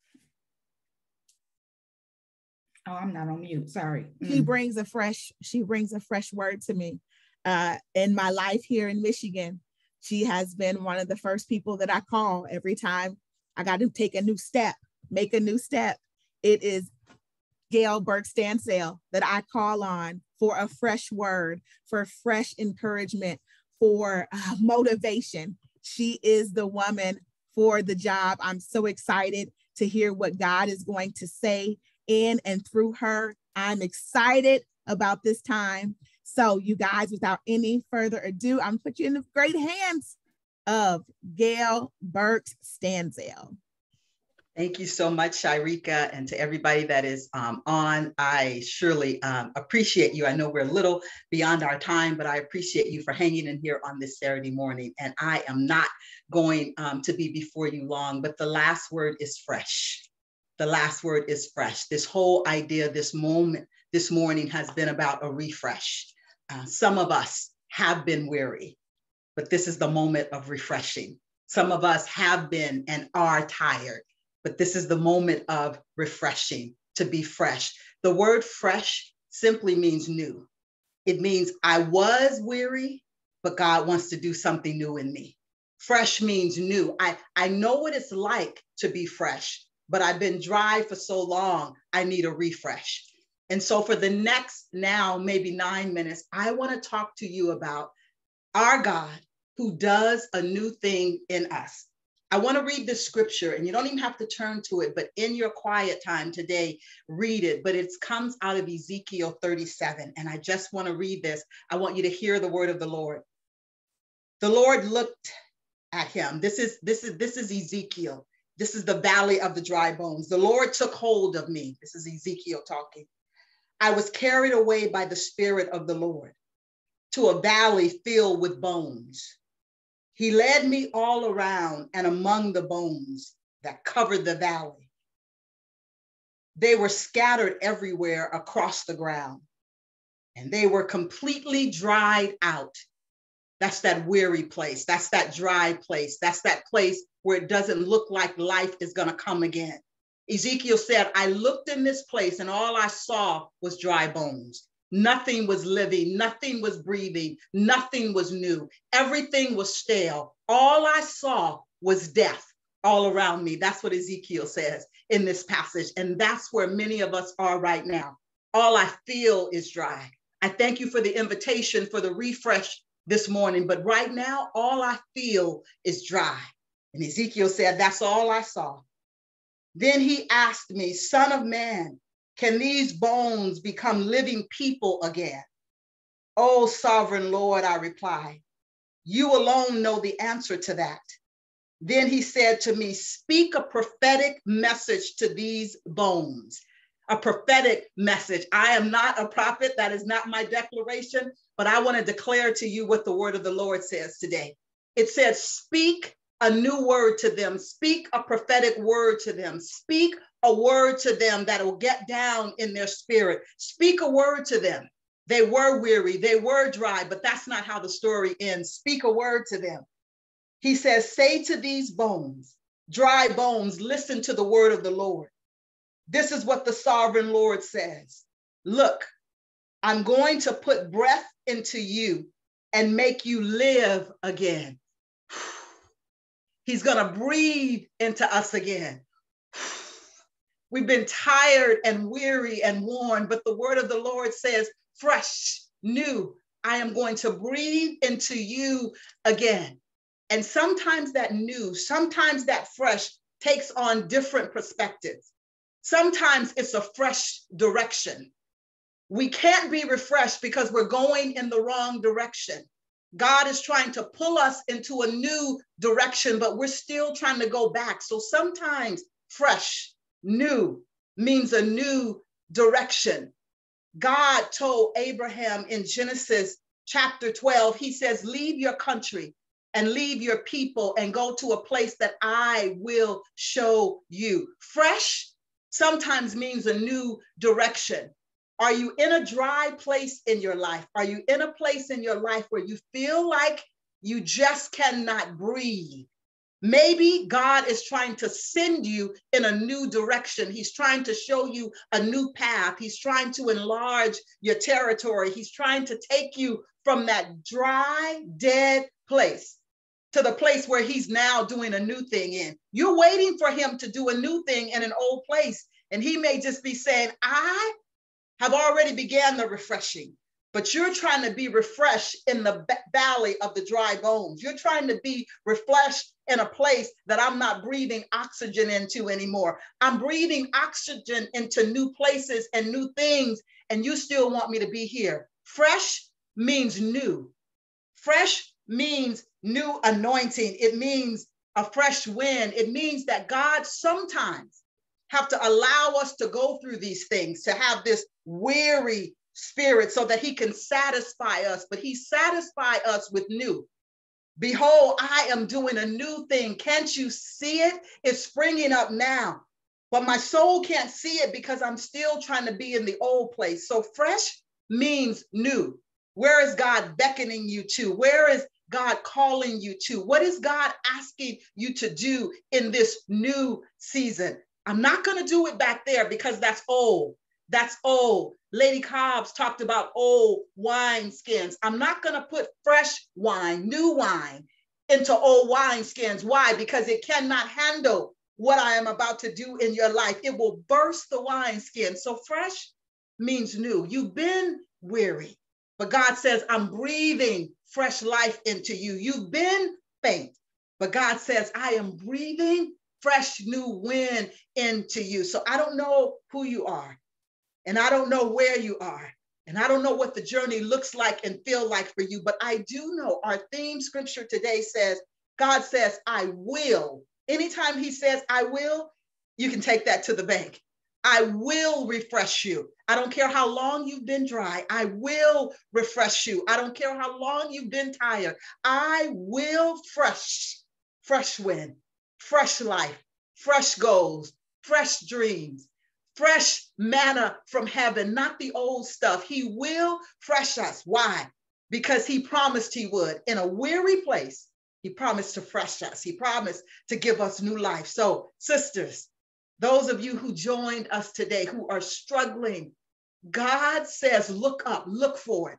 Oh, I'm not on mute. Sorry. Mm. She brings a fresh, she brings a fresh word to me. Uh, in my life here in Michigan, she has been one of the first people that I call every time I got to take a new step, make a new step. It is Gail Burke Stansell that I call on for a fresh word, for fresh encouragement, for uh, motivation. She is the woman for the job. I'm so excited to hear what God is going to say in and through her. I'm excited about this time. So you guys, without any further ado, I'm put you in the great hands of Gail Burke Stansell. Thank you so much, Shireka, and to everybody that is um, on. I surely um, appreciate you. I know we're a little beyond our time, but I appreciate you for hanging in here on this Saturday morning. And I am not going um, to be before you long, but the last word is fresh. The last word is fresh. This whole idea, this moment, this morning has been about a refresh. Uh, some of us have been weary, but this is the moment of refreshing. Some of us have been and are tired, but this is the moment of refreshing, to be fresh. The word fresh simply means new. It means I was weary, but God wants to do something new in me. Fresh means new. I, I know what it's like to be fresh, but I've been dry for so long, I need a refresh. And so for the next now, maybe nine minutes, I want to talk to you about our God who does a new thing in us. I want to read this scripture, and you don't even have to turn to it, but in your quiet time today, read it. But it comes out of Ezekiel thirty-seven, and I just want to read this. I want you to hear the word of the Lord. The Lord looked at him. This is, this is, this is Ezekiel. This is the valley of the dry bones. The Lord took hold of me. This is Ezekiel talking. I was carried away by the Spirit of the Lord to a valley filled with bones. He led me all around and among the bones that covered the valley. They were scattered everywhere across the ground, and they were completely dried out. That's that weary place. That's that dry place. That's that place where it doesn't look like life is going to come again. Ezekiel said, I looked in this place and all I saw was dry bones. Nothing was living, nothing was breathing, nothing was new. Everything was stale. All I saw was death all around me. That's what Ezekiel says in this passage. And that's where many of us are right now. All I feel is dry. I thank you for the invitation for the refresh this morning, but right now, all I feel is dry. And Ezekiel said, that's all I saw. Then he asked me, Son of man, can these bones become living people again? Oh, sovereign Lord, I replied, you alone know the answer to that. Then he said to me, speak a prophetic message to these bones. A prophetic message. I am not a prophet. That is not my declaration, but I want to declare to you what the word of the Lord says today. It says, speak a new word to them. Speak a prophetic word to them. Speak a word to them that will get down in their spirit. Speak a word to them. They were weary, they were dry, but that's not how the story ends. Speak a word to them. He says, say to these bones, dry bones, listen to the word of the Lord. This is what the sovereign Lord says. Look, I'm going to put breath into you and make you live again. He's going to breathe into us again. We've been tired and weary and worn, but the word of the Lord says, fresh, new, I am going to breathe into you again. And sometimes that new, sometimes that fresh takes on different perspectives. Sometimes it's a fresh direction. We can't be refreshed because we're going in the wrong direction. God is trying to pull us into a new direction, but we're still trying to go back. So sometimes fresh, new means a new direction. God told Abraham in Genesis chapter twelve, he says, leave your country and leave your people and go to a place that I will show you. Fresh sometimes means a new direction. Are you in a dry place in your life? Are you in a place in your life where you feel like you just cannot breathe? Maybe God is trying to send you in a new direction. He's trying to show you a new path. He's trying to enlarge your territory. He's trying to take you from that dry, dead place to the place where he's now doing a new thing in. You're waiting for him to do a new thing in an old place. And he may just be saying, I have already began the refreshing, but you're trying to be refreshed in the valley of the dry bones. You're trying to be refreshed in a place that I'm not breathing oxygen into anymore. I'm breathing oxygen into new places and new things, and you still want me to be here. Fresh means new. Fresh means new anointing. It means a fresh wind. It means that God sometimes have to allow us to go through these things, to have this weary spirit so that he can satisfy us, but he satisfy us with new. Behold, I am doing a new thing. Can't you see it? It's springing up now, but my soul can't see it because I'm still trying to be in the old place. So fresh means new. Where is God beckoning you to? Where is God calling you to? What is God asking you to do in this new season? I'm not going to do it back there because that's old. That's old. Lady Cobbs talked about old wine skins. I'm not going to put fresh wine, new wine into old wine skins. Why? Because it cannot handle what I am about to do in your life. It will burst the wine skin. So fresh means new. You've been weary, but God says, I'm breathing fresh life into you. You've been faint, but God says, I am breathing fresh new wind into you. So I don't know who you are, and I don't know where you are, and I don't know what the journey looks like and feel like for you, but I do know our theme scripture today says, God says, I will. Anytime he says, I will, you can take that to the bank. I will refresh you. I don't care how long you've been dry. I will refresh you. I don't care how long you've been tired. I will fresh, fresh wind, fresh life, fresh goals, fresh dreams, fresh manna from heaven, not the old stuff. He will fresh us. Why? Because he promised he would. In a weary place, he promised to fresh us. He promised to give us new life. So, sisters, those of you who joined us today who are struggling, God says, look up, look for it.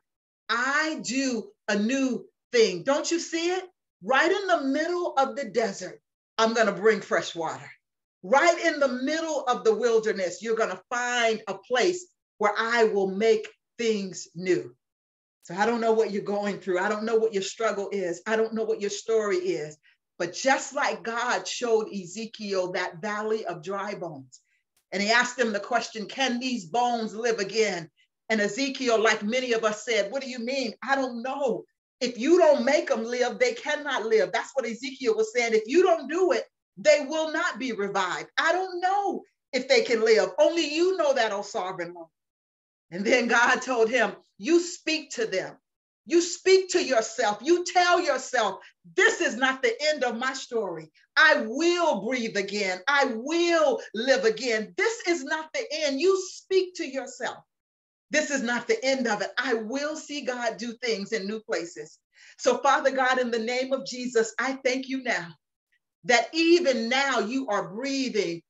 I do a new thing. Don't you see it? Right in the middle of the desert, I'm going to bring fresh water. Right in the middle of the wilderness, you're going to find a place where I will make things new. So I don't know what you're going through. I don't know what your struggle is. I don't know what your story is. But just like God showed Ezekiel that valley of dry bones, and he asked him the question, can these bones live again? And Ezekiel, like many of us said, what do you mean? I don't know. If you don't make them live, they cannot live. That's what Ezekiel was saying. If you don't do it, they will not be revived. I don't know if they can live. Only you know that, oh sovereign Lord. And then God told him, you speak to them. You speak to yourself. You tell yourself, this is not the end of my story. I will breathe again. I will live again. This is not the end. You speak to yourself. This is not the end of it. I will see God do things in new places. So Father God, in the name of Jesus, I thank you now that even now you are breathing.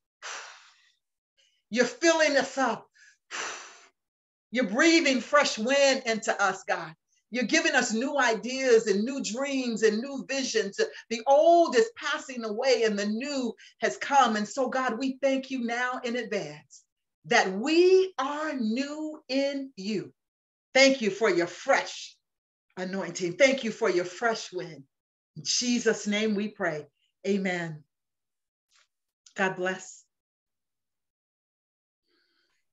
You're filling us up. You're breathing fresh wind into us, God. You're giving us new ideas and new dreams and new visions. The old is passing away and the new has come. And so, God, we thank you now in advance that we are new in you. Thank you for your fresh anointing. Thank you for your fresh wind. In Jesus' name we pray. Amen. God bless.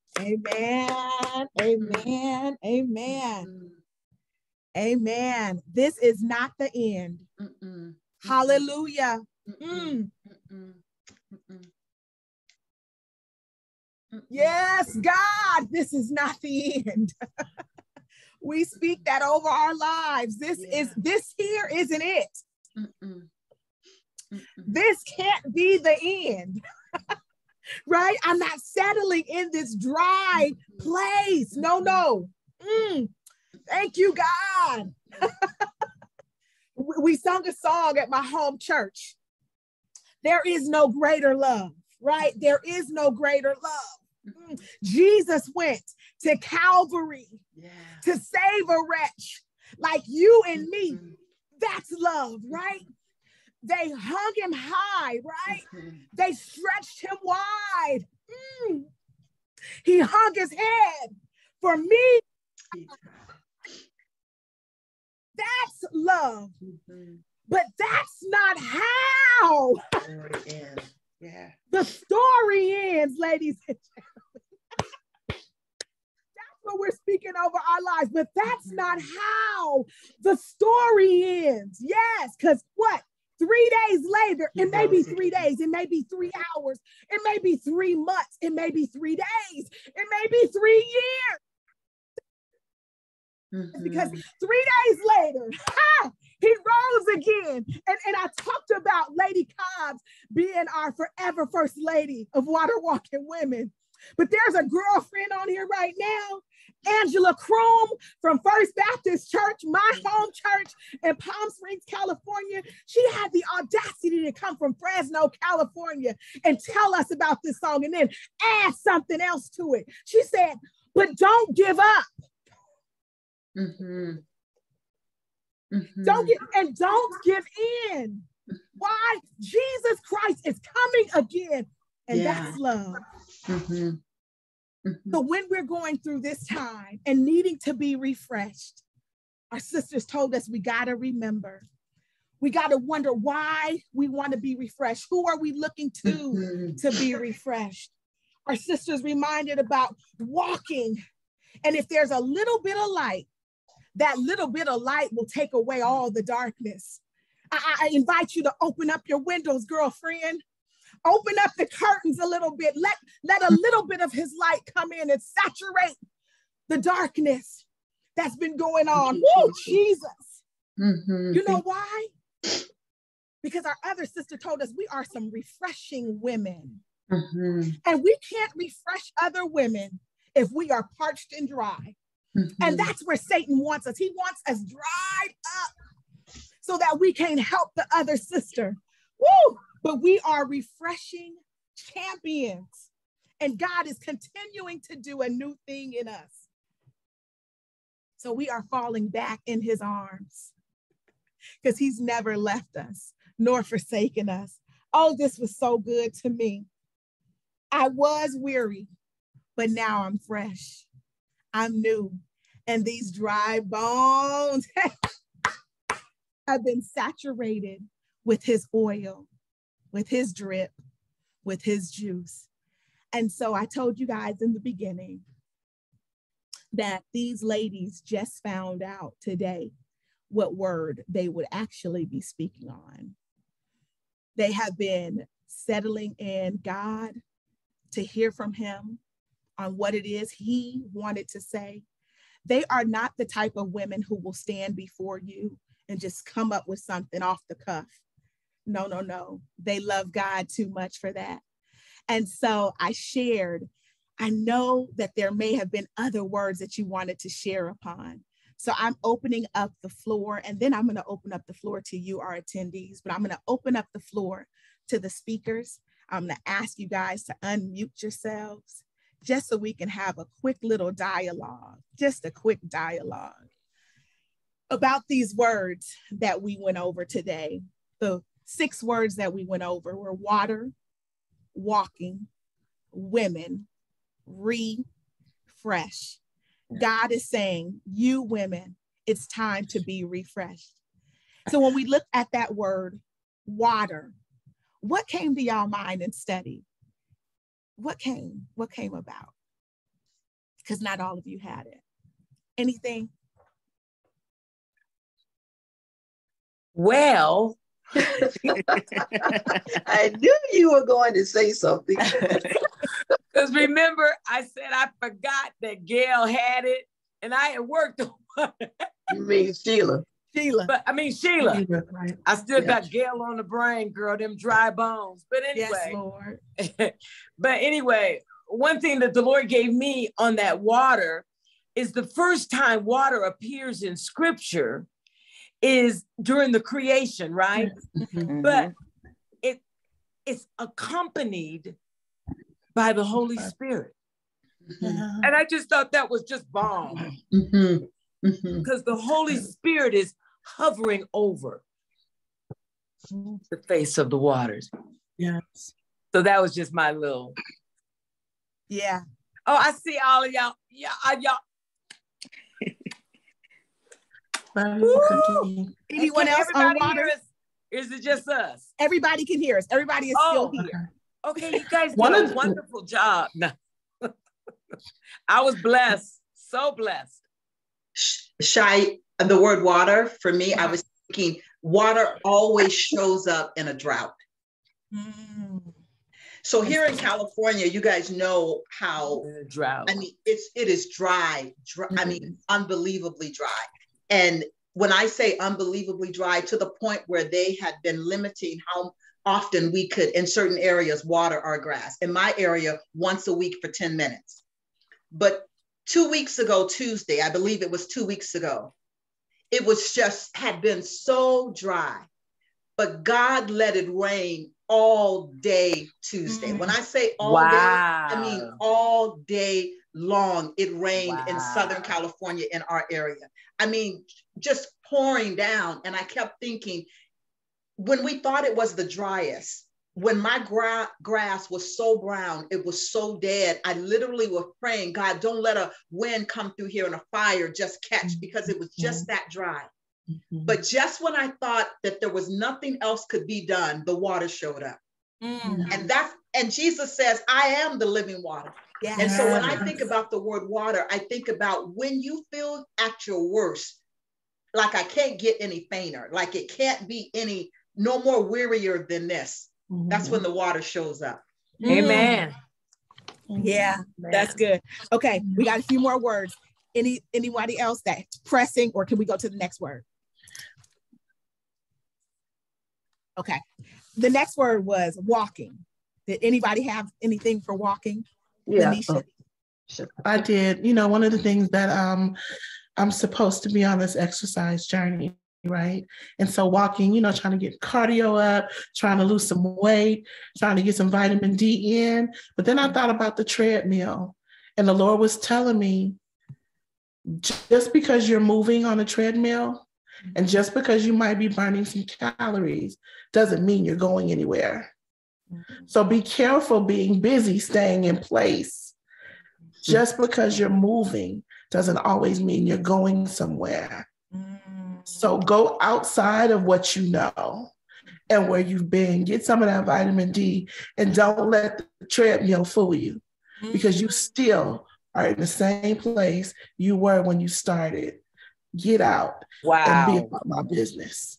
Amen. Amen. Amen. Amen. This is not the end. Mm-mm. Hallelujah. Mm-mm. Mm. Mm-mm. Mm-mm. Yes, God, this is not the end. We speak that over our lives. This Yeah. is, this here isn't it. Mm-mm. Mm-mm. This can't be the end. Right? I'm not settling in this dry place. No, no. Mm. Thank you, God. We sung a song at my home church. There is no greater love, right? There is no greater love. Mm. Jesus went to Calvary Yeah. to save a wretch like you and me. That's love, right? They hung him high, right? They stretched him wide. Mm. He hung his head for me. That's love. Mm-hmm. But that's not how Yeah. the story ends, ladies and gentlemen. That's what we're speaking over our lives, but that's Mm-hmm. not how the story ends. Yes, because what? Three days later, it may be three days, it may be three hours, it may be three months, it may be three days, it may be three years. Mm-hmm. Because three days later, ha, he rose again. And, and I talked about Lady Cobbs being our forever first lady of Water Walking Women. But there's a girlfriend on here right now, Angela Kroom from First Baptist Church, my home church in Palm Springs, California. She had the audacity to come from Fresno, California, and tell us about this song and then add something else to it. She said, but don't give up. Mm-hmm. Mm-hmm. Don't get, and don't give in. Why? Jesus Christ is coming again. And Yeah. that's love. Mm-hmm. Mm-hmm. So when we're going through this time and needing to be refreshed, our sisters told us we got to remember. We got to wonder why we want to be refreshed. Who are we looking to Mm-hmm. to be refreshed? Our sisters reminded about walking. And if there's a little bit of light, that little bit of light will take away all the darkness. I, I invite you to open up your windows, girlfriend. Open up the curtains a little bit. Let, let a little bit of his light come in and saturate the darkness that's been going on. Woo, Jesus. Mm-hmm. You know why? Because our other sister told us we are some refreshing women. Mm-hmm. And we can't refresh other women if we are parched and dry. Mm-hmm. And that's where Satan wants us. He wants us dried up so that we can help the other sister. Woo! But we are refreshing champions. And God is continuing to do a new thing in us. So we are falling back in his arms because he's never left us nor forsaken us. Oh, this was so good to me. I was weary, but now I'm fresh. I'm new. And these dry bones have been saturated with his oil, with his drip, with his juice. And so I told you guys in the beginning that these ladies just found out today what word they would actually be speaking on. They have been settling in God to hear from him on what it is he wanted to say. They are not the type of women who will stand before you and just come up with something off the cuff. No, no, no. They love God too much for that. And so I shared, I know that there may have been other words that you wanted to share upon. So I'm opening up the floor, and then I'm going to open up the floor to you, our attendees, but I'm going to open up the floor to the speakers. I'm going to ask you guys to unmute yourselves just so we can have a quick little dialogue, just a quick dialogue about these words that we went over today. The six words that we went over were water, walking, women, refresh. God is saying, you women, it's time to be refreshed. So when we look at that word, water, what came to y'all mind and study? What came? What came about? because not all of you had it. Anything? Well, I knew you were going to say something. because remember, I said I forgot that Gail had it, and I had worked on it. You mean Sheila? Sheila. But I mean, Sheila, Right. I still Yeah. got Gail on the brain, girl, them dry bones. But Yes, anyway, Lord. but anyway, one thing that the Lord gave me on that water is the first time water appears in scripture is during the creation, right? Mhm. But it it's accompanied by the Holy Spirit. Yeah. And I just thought that was just bomb Mhm. Mhm. because the Holy Spirit is hovering over the face of the waters. Yes. So that was just my little. Yeah. Oh, I see all of y'all. Yeah, uh, y'all. Love you, Cookie. Anyone Can else on everybody water? hear us? Is it just us? Everybody can hear us. Everybody is Oh, still here. Okay, you guys One did of a the- wonderful job. No. I was blessed, so blessed. Shy, the word water, for me, I was thinking water always shows up in a drought. Mm. So here in California, you guys know how, In a drought. I mean, it's, it is dry, dry I mean, unbelievably dry. And when I say unbelievably dry, to the point where they had been limiting how often we could, in certain areas, water our grass. In my area, once a week for ten minutes. But two weeks ago, Tuesday, I believe it was two weeks ago, it was just, had been so dry, but God let it rain all day Tuesday. When I say all Wow. day, I mean all day long. It rained in Wow. Southern California in our area. I mean, just pouring down. And I kept thinking, when we thought it was the driest, when my gra- grass was so brown, it was so dead, I literally was praying, God, don't let a wind come through here and a fire just catch, because it was just that dry. Mhm. But just when I thought that there was nothing else could be done, the water showed up. Mm. And that's, and Jesus says, I am the living water. Yes. And so when I Yes. think about the word water, I think about when you feel at your worst, like I can't get any fainter, like it can't be any, no more wearier than this. That's when the water shows up. Amen. Yeah, that's good. Okay, we got a few more words. Any anybody else that's pressing, or can we go to the next word? Okay, the next word was walking. Did anybody have anything for walking? Yeah. Lanisha? Oh, I did. You know, one of the things that um I'm supposed to be on this exercise journey, right? And so walking, you know, trying to get cardio up, trying to lose some weight, trying to get some vitamin D in. But then I thought about the treadmill, and the Lord was telling me, just because you're moving on a treadmill and just because you might be burning some calories doesn't mean you're going anywhere. So be careful being busy, staying in place. Just because you're moving doesn't always mean you're going somewhere. So go outside of what you know and where you've been. Get some of that vitamin D, and don't let the treadmill fool you, because you still are in the same place you were when you started. Get out and be Wow. about my business.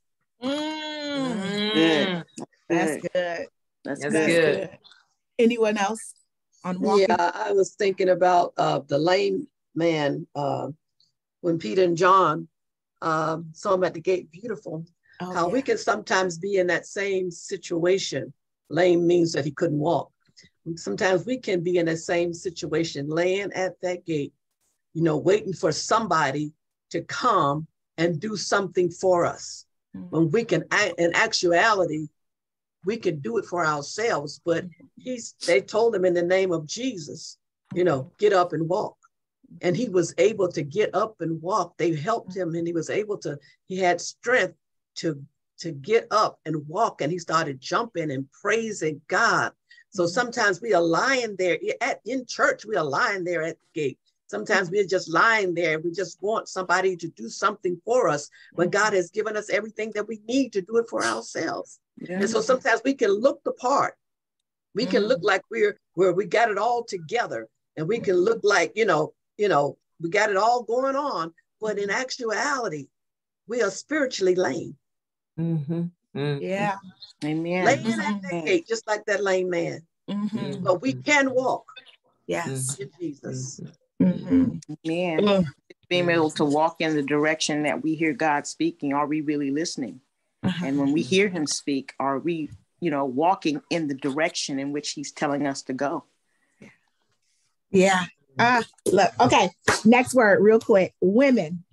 Mm. Mm. That's Good. good. That's That's good. good. Anyone else on walking? Yeah, I was thinking about uh, the lame man uh, when Peter and John um, saw him at the gate, beautiful. Oh, How yeah. we can sometimes be in that same situation. Lame means that he couldn't walk. Sometimes we can be in the same situation, laying at that gate, you know, waiting for somebody to come and do something for us. When we can, in actuality, we can do it for ourselves. But he's, they told him in the name of Jesus, you know, get up and walk. And he was able to get up and walk. They helped him, and he was able to, he had strength to, to get up and walk. And he started jumping and praising God. So sometimes we are lying there at, in church, we are lying there at the gate. Sometimes we're just lying there. We just want somebody to do something for us when God has given us everything that we need to do it for ourselves. Yeah. And so sometimes we can look the part. We can look like we're where we got it all together, and we can look like, you know, you know, we got it all going on, but in actuality, we are spiritually lame. Mm-hmm. Mm-hmm. Yeah. Amen. Laying at Mhm. that gate, just like that lame man. Mhm. But we can walk Yes. in Jesus. Mhm. Amen. Mm. Being able to walk in the direction that we hear God speaking, are we really listening? Uh-huh. And when we hear him speak, are we, you know, walking in the direction in which he's telling us to go? Yeah. Ah, look. Okay. Next word, real quick. Women.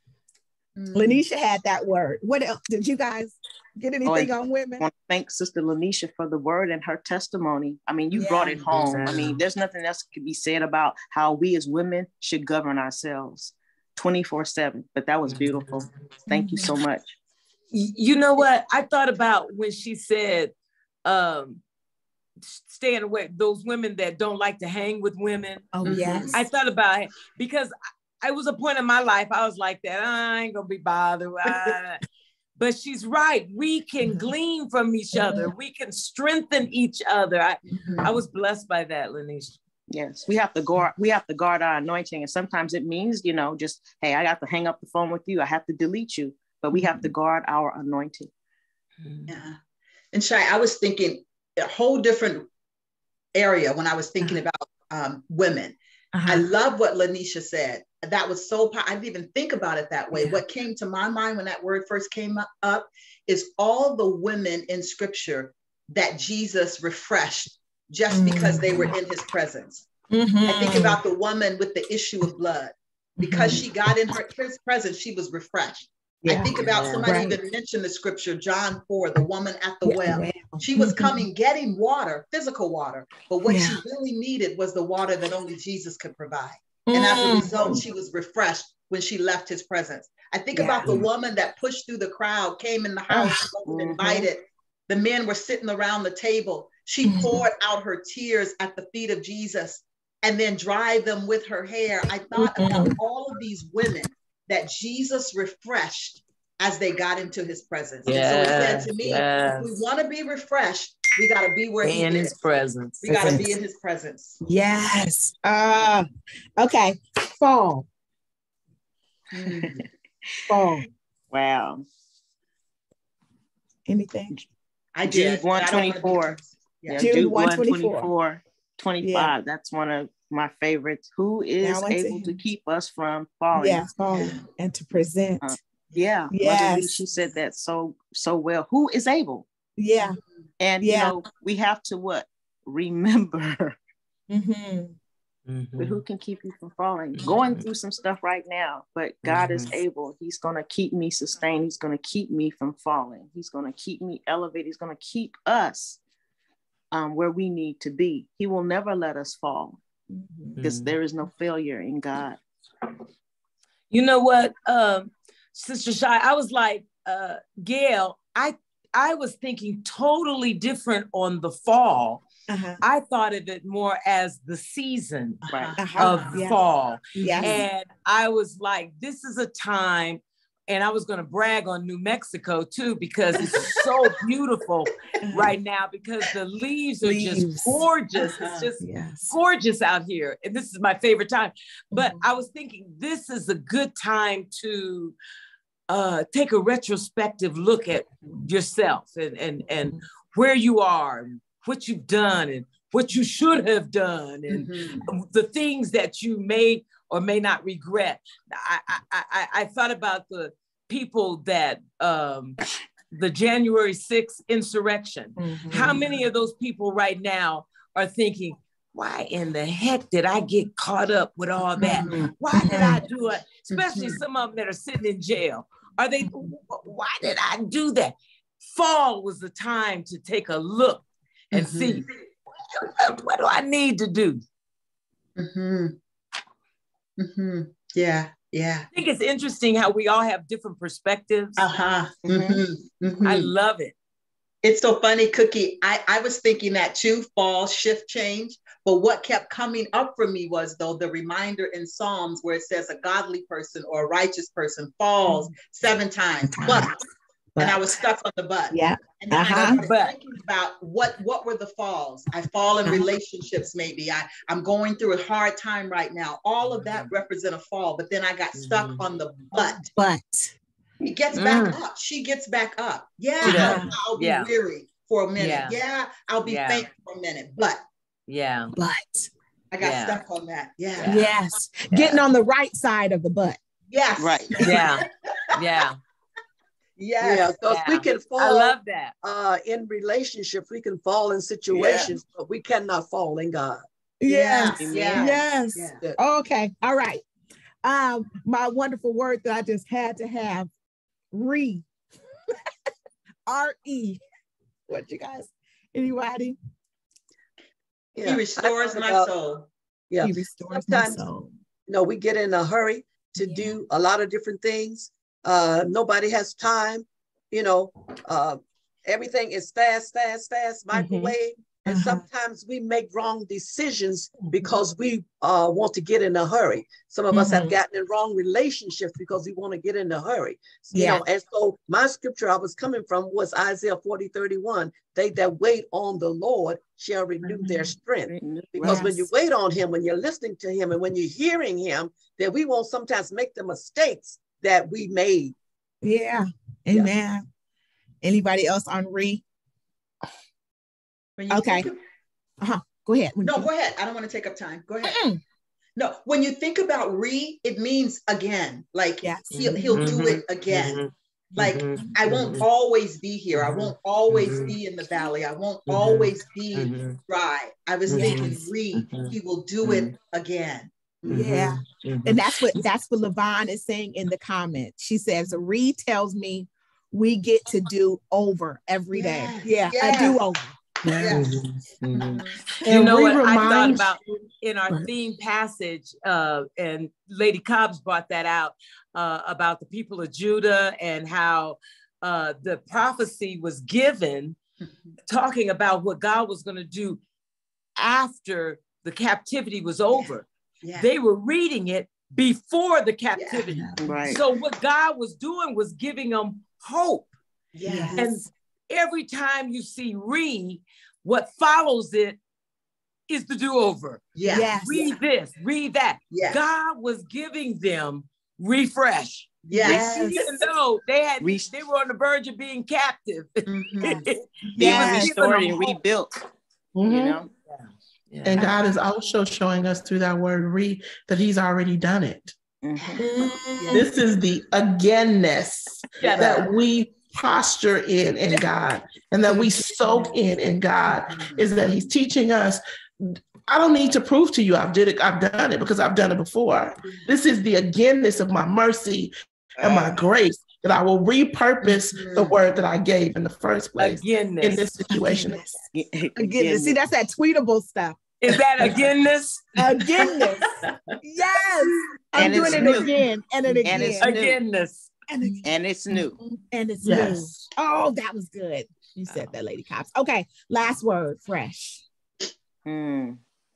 Mm. Lanisha had that word. What else? Did you guys get anything Oh, on I women? want to thank Sister Lanisha for the word and her testimony. I mean, you brought it Yeah. home. I mean, there's nothing else that could be said about how we as women should govern ourselves twenty-four seven. But that was beautiful. Thank you so much. You know what? I thought about when she said, um, staying away, those women that don't like to hang with women. Oh, yes. I thought about it because I was a point in my life, I was like that. I ain't gonna be bothered. Ah. But she's right. We can glean from each other. We can strengthen each other. I, I was blessed by that, Lanisha. Yes, we have to guard, we have to guard our anointing. And sometimes it means, you know, just, hey, I got to hang up the phone with you. I have to delete you, but we have to guard our anointing. Yeah. And Shai, I was thinking a whole different area when I was thinking about um, women. Uh-huh. I love what Lanisha said. That was so powerful. I didn't even think about it that way. Yeah. What came to my mind when that word first came up is all the women in scripture that Jesus refreshed just because they were in his presence. Mm-hmm. I think about the woman with the issue of blood. Because she got in her his presence, she was refreshed. Yeah. I think about somebody Right. even mentioned the scripture, John four, the woman at the Yeah, well. well. She was Mhm. coming, getting water, physical water, but what Yeah. she really needed was the water that only Jesus could provide. And as a Mm. result, she was refreshed when she left his presence. I think Yeah. about the woman that pushed through the crowd, came in the house, she wasn't Mhm. invited. The men were sitting around the table. She Mhm. poured out her tears at the feet of Jesus and then dried them with her hair. I thought about Mhm. all of these women that Jesus refreshed as they got into his presence. And so it said to me, Yes, if we want to be refreshed, we got to be where he in is. his presence. We got to be in his presence. Yes. Uh, okay. Fall. Mm. Fall. Wow. Anything? I Jude did. one and I don't wanna be twenty-four. too- Yeah. Yeah, Jude Jude one one twenty-four. twenty-four, twenty-five. That's one of my favorites. Who is Now unto able to him. keep us from falling? Yeah, falling and to present. Uh, Yeah, Mother Yes. Lee, she said that so so well. Who is able? Yeah. And Yeah. you know, we have to what? Remember. Mm-hmm. But who can keep you from falling? Going through some stuff right now, but God is Mhm. able. He's going to keep me sustained. He's going to keep me from falling. He's going to keep me elevated. He's going to keep us um, where we need to be. He will never let us fall because Mhm. there is no failure in God. You know what, um, Sister Shai, I was like, uh, Gail, I I was thinking totally different on the fall. Uh-huh. I thought of it more as the season Right. Uh-huh. of Yeah. fall. Yes. And I was like, this is a time, and I was going to brag on New Mexico too, because it's so beautiful right now because the leaves are Leaves. just gorgeous. Uh-huh. It's just Yes. gorgeous out here. And this is my favorite time. But Mhm. I was thinking this is a good time to uh, take a retrospective look at yourself and, and, and where you are and what you've done and what you should have done and Mhm. the things that you may or may not regret. I, I, I, I thought about the people that, um, the January sixth insurrection. Mhm. How many of those people right now are thinking, why in the heck did I get caught up with all that? Mhm. Why did Mhm. I do it? Especially some of them that are sitting in jail. Are they, why did I do that? Fall was the time to take a look and Mhm. see, what, what do I need to do? Mm-hmm. Mm-hmm. Yeah, yeah. I think it's interesting how we all have different perspectives. Uh-huh. Mm-hmm. Mm-hmm. I love it. It's so funny, Cookie. I, I was thinking that too, fall, shift, change. But what kept coming up for me was, though, the reminder in Psalms where it says a godly person or a righteous person falls seven times, but and I was stuck on the but. Yeah. And then Uh-huh. I started But. thinking about what what were the falls. I fall in Uh-huh. relationships, maybe. I, I'm going through a hard time right now. All of that represent a fall, but then I got stuck Mhm. on the but. But He gets Mm. back up. She gets back up. Yeah, She does. I'll be Yeah. weary for a minute. Yeah. Yeah, I'll be Yeah. faint for a minute, but Yeah. but I got Yeah. stuck on that. Yeah. Yeah. yes, Yeah. getting on the right side of the butt. Yes. Right. Yeah. Yeah. Yes. Yeah, because we Yeah. can fall I love that. uh, in relationships, we can fall in situations, but we cannot fall in God. Yes. Yes. Amen. Yes. Yeah. Okay. All right. Um, my wonderful word that I just had to have, re. R E. What you guys? Anybody? Yeah. He restores I thought my about- soul. Yeah. He restores my Sometimes- soul. You know, we get in a hurry to Yeah. do a lot of different things. Uh, nobody has time. You know, uh, everything is fast, fast, fast, microwave. And Uh-huh. sometimes we make wrong decisions because we uh, want to get in a hurry. Some of us have Mhm. gotten in wrong relationships because we want to get in a hurry. You Yeah. know, and so my scripture I was coming from was Isaiah forty, thirty-one. They that wait on the Lord shall renew their strength. Because when you Yes. wait on him, when you're listening to him, and when you're hearing him, that we won't sometimes make the mistakes that we made. Yeah. Yeah. Amen. Anybody else on re? When you Okay. think Go ahead. No, go ahead. I don't want to take up time. Go ahead. Mm-mm. No, when you think about re, it means again. Like Yes. he'll he'll do it again. Mhm. Like Mhm. I won't Mhm. always be here. I Mhm. won't always Mhm. be in the valley. I won't Mhm. always be Mhm. dry. I was Mhm. thinking re, Mhm. he will do it again. Yeah. Mhm. And that's what that's what Levon is saying in the comments. She says, Reed tells me we get to do over every day. Yes, Yeah, I do yes. over. Yes. Mhm. Mhm. You And know Ree what I thought reminds about in our Right. theme passage, uh, and Lady Cobbs brought that out uh, about the people of Judah and how uh, the prophecy was given, talking about what God was going to do after the captivity was over. Yeah. They were reading it before the captivity. Right. So what God was doing was giving them hope. Yes. And every time you see re, what follows it is the do-over. Yes. Yes. Read this, read that. Yes. God was giving them refresh. Yes. Even though they had Re- they were on the verge of being captive. Mhm. He Yes. was giving Restored them and hope. rebuilt. Mhm. You know. Yeah. And God is also showing us through that word re that he's already done it. Mhm. Mm. This is the againness Yeah. that we posture in in God and that we soak in in God is that he's teaching us. I don't need to prove to you I've did it, I've done it because I've done it before. This is the againness of my mercy and my grace that I will repurpose the word that I gave in the first place Again, in this situation. Again, Again, see, that's that tweetable stuff. is that againness? Again. Yes. I'm And doing it's it new. again and it again. And it's new. Againness. And again. and it's new. And it's new. Yes. Oh, that was good. You said that, Lady Cops. Okay, last word, fresh. Mm.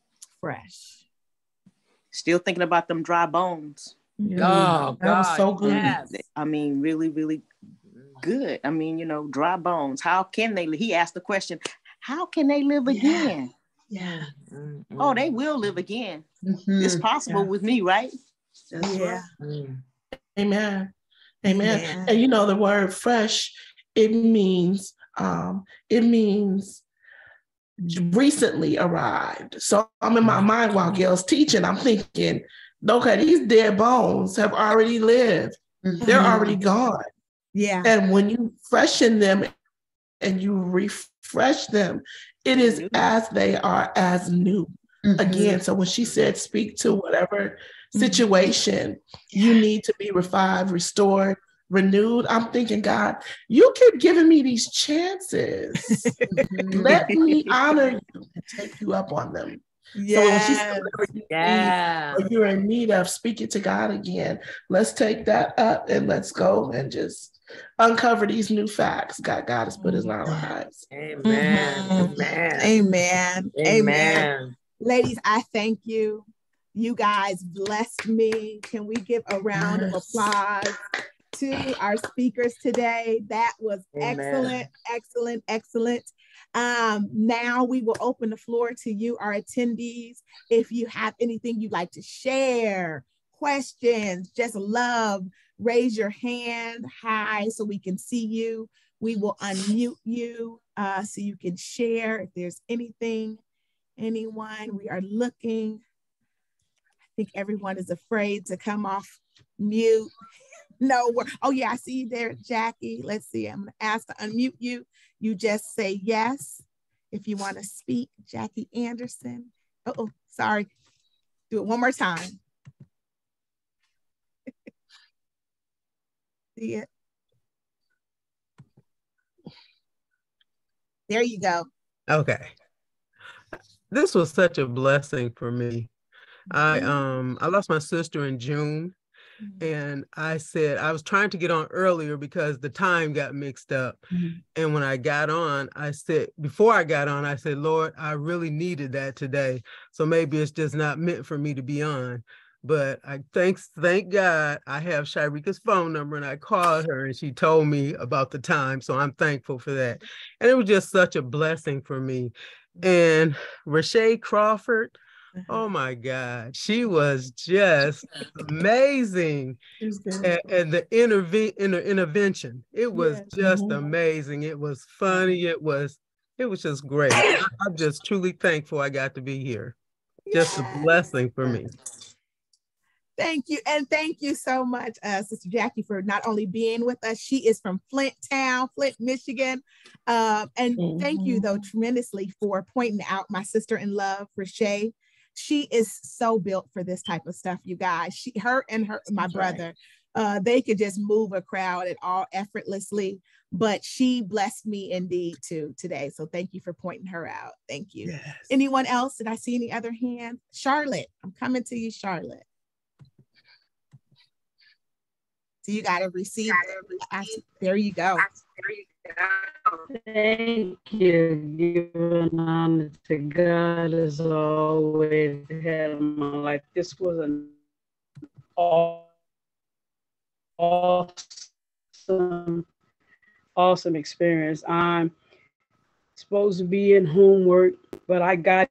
Fresh. Still thinking about them dry bones. Oh, That was God, so good. yes. I mean, really, really good. I mean, you know, dry bones. How can they? He asked the question, how can they live again? Yeah. Mm, Oh, mm, they will live again. Mhm. It's possible Yeah. with me, right? That's Yeah. right. mm. Amen. Amen. Amen. And you know the word fresh, it means um, it means recently arrived. So I'm in my mind while Gail's teaching, I'm thinking, okay, these dead bones have already lived. They're Mhm. already gone. Yeah. And when you freshen them and you refresh them, it is New. as they are as new Mhm. again. So when she said, speak to whatever situation, you need to be revived, restored, renewed. I'm thinking, God, you keep giving me these chances. Mhm. Let me honor you and take you up on them. So when she said, Yes. whatever you need Yeah. or you're in need of, speak it to God again. Let's take that up and let's go and just uncover these new facts God, God has put in our lives. Amen. Mhm. Amen. Amen. Amen. Amen. Ladies, I thank you. You guys blessed me. Can we give a round of Yes. applause to our speakers today. That was Amen. excellent, excellent, excellent. Um, now we will open the floor to you, our attendees. If you have anything you'd like to share, questions, just love, raise your hand high so we can see you. We will unmute you uh, so you can share if there's anything, anyone. We are looking. I think everyone is afraid to come off mute. No, we're, oh yeah, I see you there, Jackie. Let's see, I'm gonna ask to unmute you. You just say yes if you want to speak. Jackie Anderson. Uh-oh, sorry. Do it one more time. See it? There you go. Okay. This was such a blessing for me. I um I lost my sister in June. And I said, I was trying to get on earlier because the time got mixed up. Mm-hmm. And when I got on, I said, before I got on, I said, Lord, I really needed that today. So maybe it's just not meant for me to be on. But I thanks, thank God I have Shireka's phone number, and I called her and she told me about the time. So I'm thankful for that. And it was just such a blessing for me. And Rashay Crawford, oh my God, she was just amazing. And, and the interve- inter- intervention, it was yes. just mm-hmm. amazing. It was funny. It was, it was just great. I'm just truly thankful I got to be here. Just yes. a blessing for me. Thank you. And thank you so much, uh, Sister Jackie, for not only being with us. She is from Flint Town, Flint, Michigan. Um, and mm-hmm. thank you, though, tremendously for pointing out my sister-in-law, Rashay. She is so built for this type of stuff, you guys. She, her and her, my That's brother, right. uh, they could just move a crowd at all effortlessly, but she blessed me indeed too today. So thank you for pointing her out. Thank you. Yes. Anyone else? Did I see any other hands? Charlotte, I'm coming to you, Charlotte. So you got to receive. There you go. Thank you. Giving honor to God as always ahead of my life. This was an awesome, awesome experience. I'm supposed to be in homework, but I got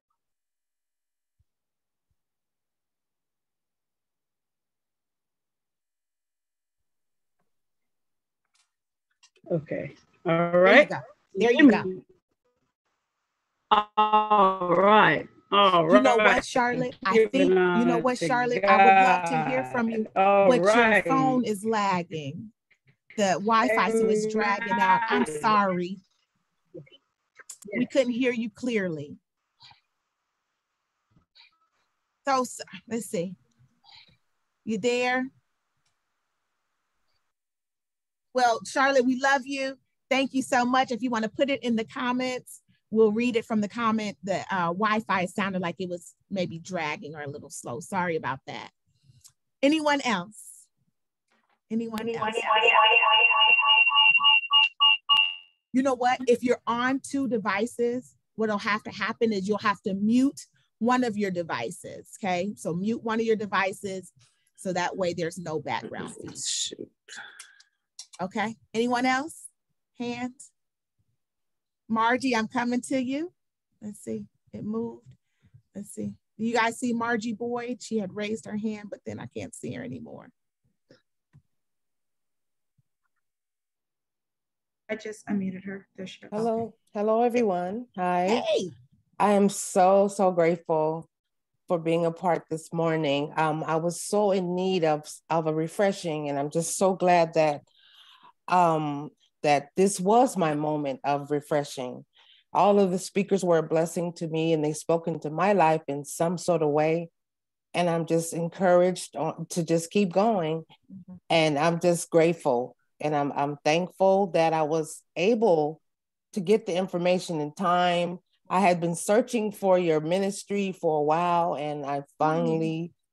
okay. All right. There you go. There you go. All right. All right. You know what, Charlotte? I think, you know what, Charlotte? God. I would love to hear from you, All but right. your phone is lagging. The Wi-Fi, so it's dragging out. I'm sorry. We couldn't hear you clearly. So, let's see. You there? Well, Charlotte, we love you. Thank you so much. If you want to put it in the comments, we'll read it from the comment. The uh, Wi-Fi sounded like it was maybe dragging or a little slow. Sorry about that. Anyone else? Anyone, Anyone else? You know what? If you're on two devices, what'll have to happen is you'll have to mute one of your devices, okay? So mute one of your devices so that way there's no background feed. Okay, anyone else? Hands? Margie, I'm coming to you. Let's see, it moved. Let's see. Do you guys see Margie Boyd? She had raised her hand, but then I can't see her anymore. I just unmuted her. There she goes. Hello, hello everyone. Hi. Hey. I am so, so grateful for being a part this morning. Um, I was so in need of, of a refreshing, and I'm just so glad that um, that this was my moment of refreshing. All of the speakers were a blessing to me, and they spoke into my life in some sort of way. And I'm just encouraged on, to just keep going. Mm-hmm. And I'm just grateful. And I'm, I'm thankful that I was able to get the information in time. I had been searching for your ministry for a while, and I finally